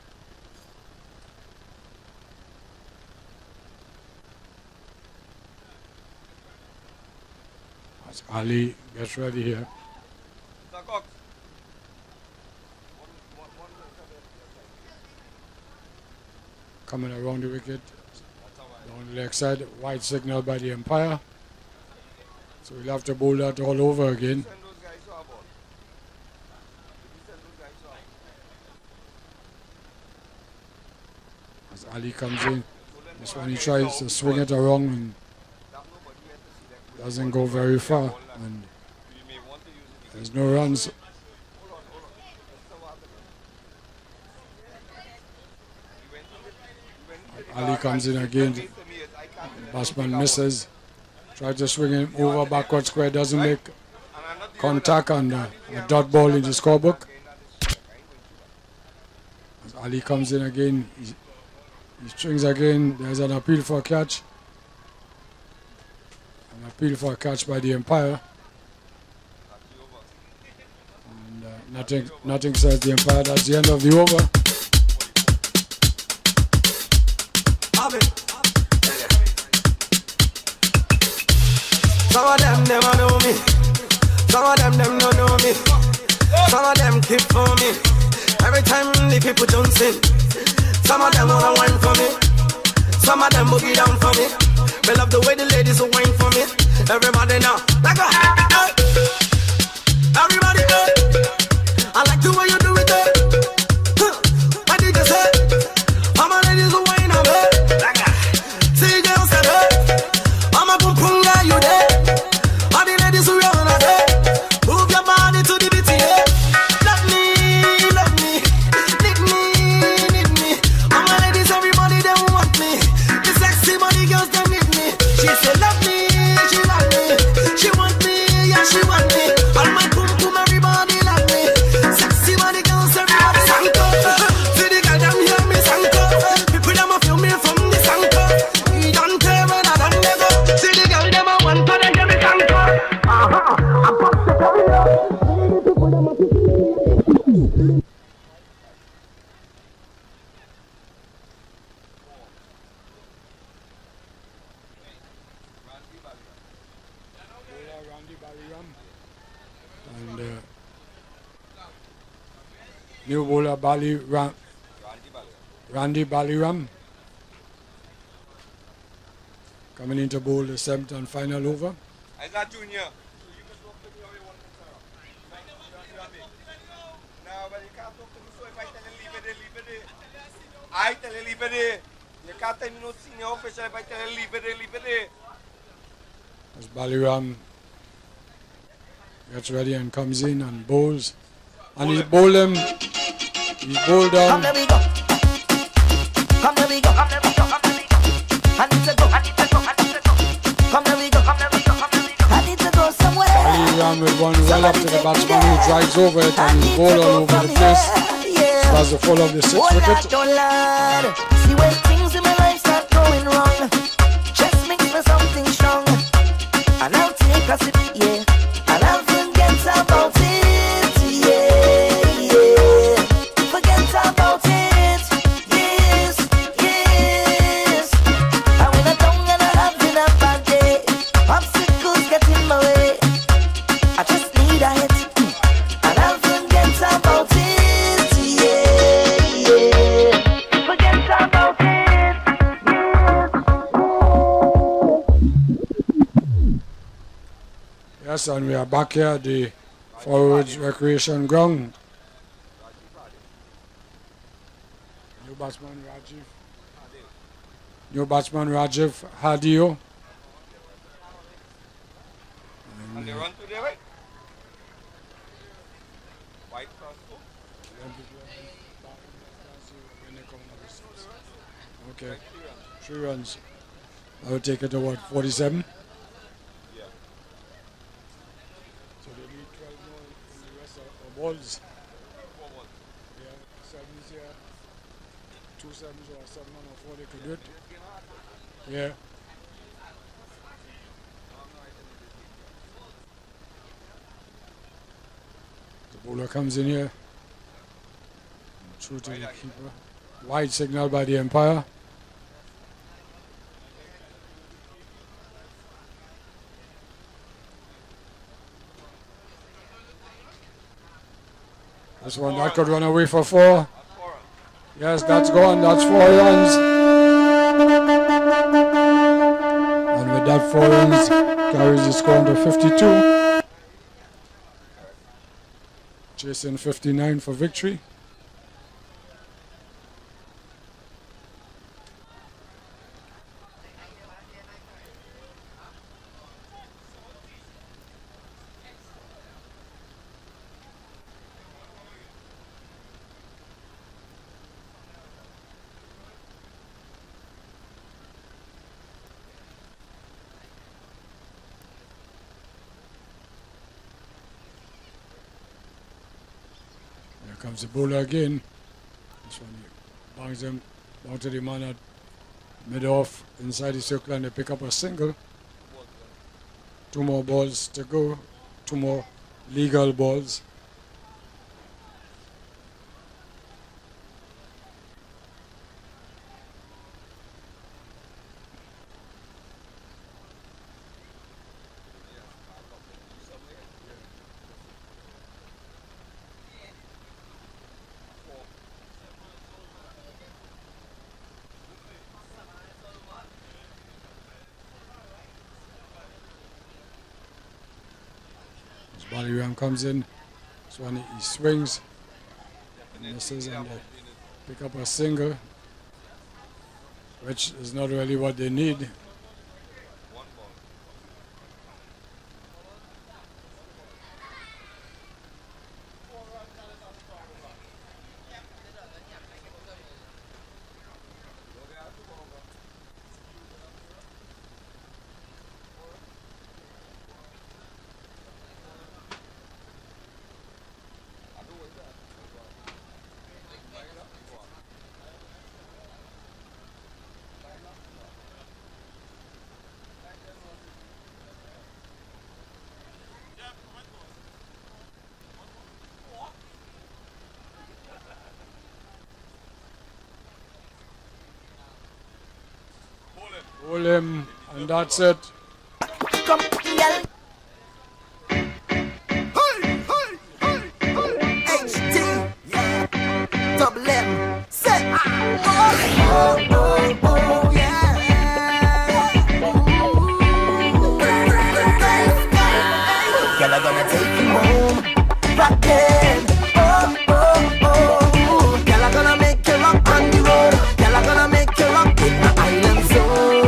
As Ali gets ready here. Coming around the wicket. On the leg side, white signal by the umpire. So we'll have to bowl that all over again. As Ali comes in, this one he tries to swing it around and doesn't go very far. And there's no runs. Ali comes in again. The batsman misses. Tries to swing him over backward square. Doesn't make contact on the, a dot ball in the scorebook. As Ali comes in again. He, he strings again. There's an appeal for a catch. An appeal for a catch by the umpire. And uh, nothing, nothing says the umpire. That's the end of the over. Some of them never know me. Some of them them don't know me. Some of them keep for me. Every time the people don't sing. Some of them wanna whine for me. Some of them boogie down for me. They love the way the ladies will whine for me. Everybody now, like a hey. Everybody, hey. I like the way you do it, hey. Huh. What did you say? How my ladies will whine on me. Like a see girls said, hey. I'm a boom boom guy, you there. Ladies who run a day, move your body to the beat, yeah. Love me, love me, need me, need me. All my ladies, everybody, they want me. The sexy body girls, they need me. She said, love me, she love me. She want me, yeah, she want me. All my pum pum, everybody love me. Sexy body girls, everybody sanko. See the girl, them hear me sanko. People, them a feel me from the sanko. We don't care when I don't go. See the girl, them a want to they hear me sanko. And uh, new bowler Bali Ram, Randy Baliram coming in to bowl the seventh and final over. I got Junior. I tell you leave it there. You can't tell me no senior official if I tell you leave it there, leave it there. As Baliram gets ready and comes in and bowls. And he's bowled him. He's bowled down. Come there we go. Come there we go. Come there we go. Come there we go. I need to go. I need to go. I need to go. Come there we go. Come there we go. Come there we go. I need to go somewhere. Baliram with one well up to the batsman who drives over it and he's bowled all over the place. As the fall of the sixth wicket. Oh Lord, see when things in my life start going wrong, just mix me something strong, and I'll take a sip, yeah, and I'll forget about it, yeah, yeah, forget about it, yes, yes. And when I'm down and I'm having a bad day, obstacles get in my way, I just need a hit, and I'll forget about it. Yes, and we are back here at the Forwards Recreation Ground. New batsman Rajiv. New batsman Rajiv Hadio. And, and they run to their right. White cross. Okay, three runs. I will take it to what, forty-seven? Yeah. So they need twelve more in the rest of the balls. Four balls. Yeah, sevens here. Two sevens or seven on or four, they could do it. Yeah. The bowler comes in here. Through to the keeper. Wide signal by the Empire. This one, that could run away for four. Yes, that's gone. That's four runs. And with that four runs, carries the score to fifty-two. Chasing fifty-nine for victory. Comes the bowler again. This one he bangs them down to the man at mid-off inside the circle, and they pick up a single. Two more balls to go. Two more legal balls. Ram comes in, so when he swings, misses, and they pick up a single, which is not really what they need. Hold him, and that's it. Come, yeah. Hey, hey, hey, hey. H T, yeah. Double M, set. Oh, oh, oh, yeah. Girl, I'm gonna take you home. Back then. Oh, oh, oh. Girl, I'm gonna make you rock on the road. Girl, I'm gonna make you rock in the island zone.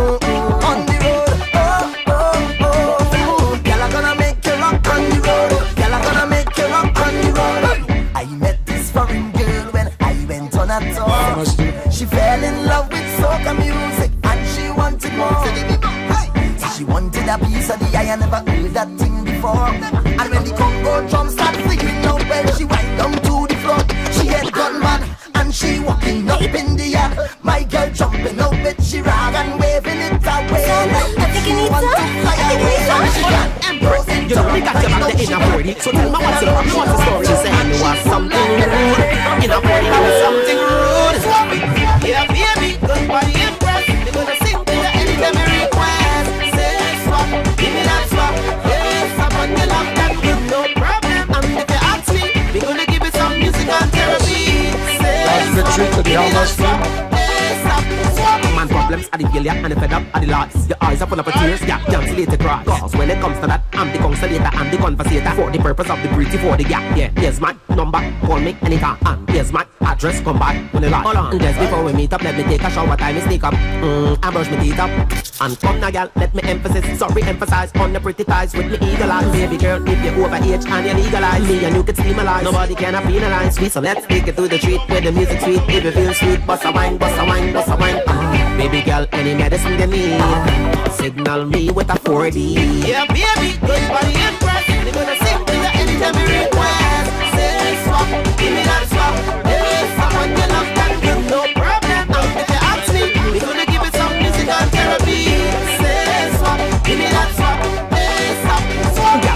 She fell in love with soca music and she wanted more. So she wanted a piece of the eye. I never heard that thing before. And when the Congo drum started figuring out where she went down to the floor, she had gone mad and she walking up in the air. My girl jumping out with she rag and waving it away. Like she want to fly away and she got embracing. You know we got you back there in a party. So tell me what's the what's the story? You say you want something rude in a party. You want something rude. Yeah, baby, goodbye, impress. They're gonna sing to you anytime you request. Say swap, give me that swap. Yes, I'm on the love that give no problem. And if you ask me, we're gonna give you some music and therapy. Say victory to the Hamas team. Man problems are the failure and the fed up are the lies. Your eyes are full of tears, yeah, can't slate the cries. Cause when it comes to that, I'm the consolator and the conversator. For the purpose of the beauty for the gap, yeah. Here's my number, call me anytime. And here's my address, come by when you like. Hold on, and just before we meet up, let me take a shower, time me sneak up. Mmm, and brush my teeth up. And come now, girl, let me emphasize, sorry, emphasize on the pretty thighs with me eagle eyes. Baby girl, if you're over age and you legalize me and you can steam a life, nobody can penalize me. So let's take it to the treat where the music sweet. If you feel sweet, bust a wine, bust a wine, bust a wine. Uh, baby girl, any medicine you need, signal me with a four D. Yeah, baby, goodbye, impress. They're gonna sing to you anytime you request. Say swap, give me that swap. Yes, someone you love can give no problem. And if you ask me, we're gonna give you some music and therapy. Say swap, give me that swap. Yes, swap, swap. Yeah, I'm a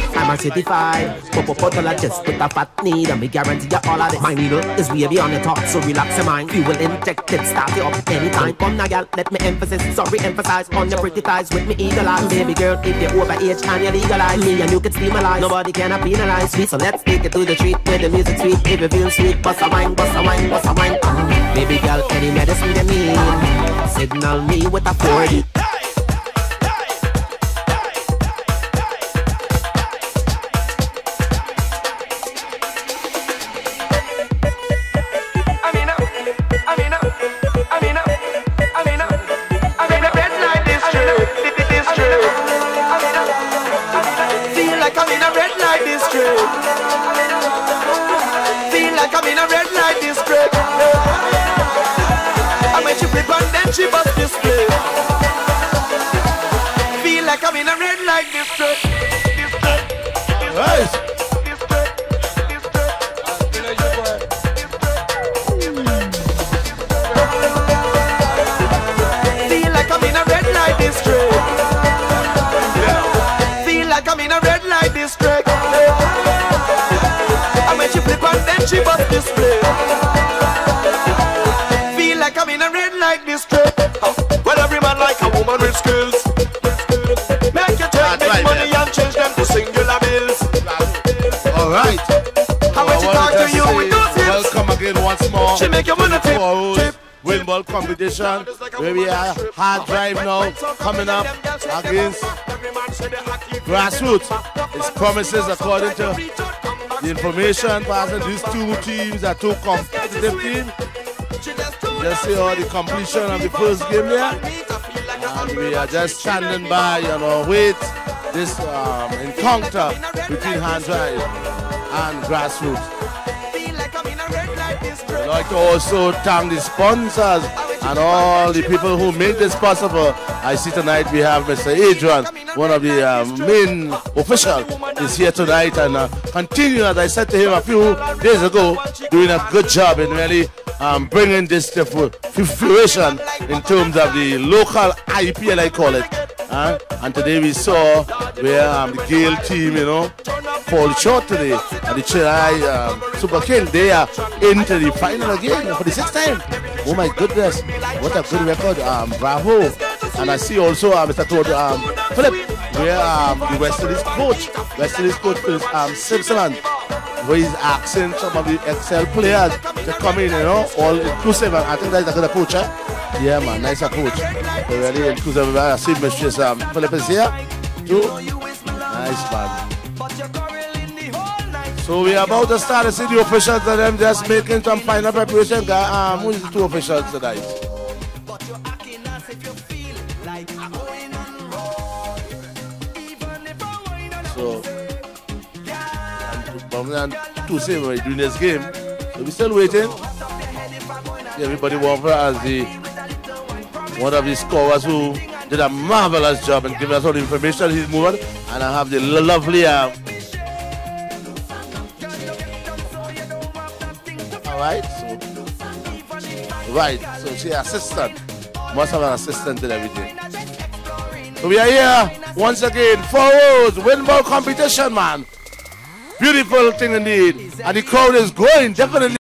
certified. Pop up bottle of just put a fat need, and me guarantee you all of this. My needle is way beyond the top, so relax your mind. Fuel injected, start it up anytime. Come now, girl, let me emphasis, sorry, emphasize on your pretty thighs with me eagle eyes. Baby girl, if you're over age and you legalize, me and you can steam a life. Nobody can penalize me, so let's take it to the street where the music sweet. If you feel sweet, bust a wine, bust a wine, bust a wine. Uh, baby girl, any medicine you need, signal me with a forty. She bust display. Feel like I'm in a red light district. Right. Feel like I'm in a red light district. Feel like I'm in a red light district. I make you flip and then she bust display. Feel like I'm in a red light district. Well, every man like a woman with skills. Make you take big money and change them to singular bills. Alright. How much you talk to you with those hips? Welcome again once more. She make you wanna tip, tip. Windball competition. Where we are hard drive now. Coming up against Grassroots. Its promises according to the information passing. These two teams are two competitive teams. Just see all the completion of the first game there. And we are just standing by, you know, wait this um, encounter between Hand Drive and Grassroots. I'd like to also thank the sponsors and all the people who make this possible. I see tonight we have Mister Adrian, one of the uh, main officials, is here tonight and uh, continue, as I said to him a few days ago, doing a good job in really um, bringing this to fruition in terms of the local I P L, I call it. Uh, and today we saw where um, the Gale team, you know, fall short today. And the Chennai um, Super King, they are into the final again for the sixth time. Oh my goodness, what a good record. Um, bravo. And I see also uh, Mister Claude um, Philip, where um, the West Indies coach, West Indies coach um, Simpson, where he's asking some of the Excel players to come in, you know, all inclusive. And I think that's a good approach, eh? Yeah, man, nice approach. They're really inclusive. I see Mistress um, Philip is here too. Nice, man. So we are about to start to see the officials and them just making some final preparation. Um, who is the two officials tonight? So, and two same way doing this game. So we're still waiting. Everybody warm as the one of the scorers who did a marvelous job and giving us all the information he's moving. And I have the lovely um, Alright, so right, so she assistant. Must have an assistant and everything. So we are here once again for hours, Windball competition, man. Beautiful thing indeed. And the crowd is growing, definitely.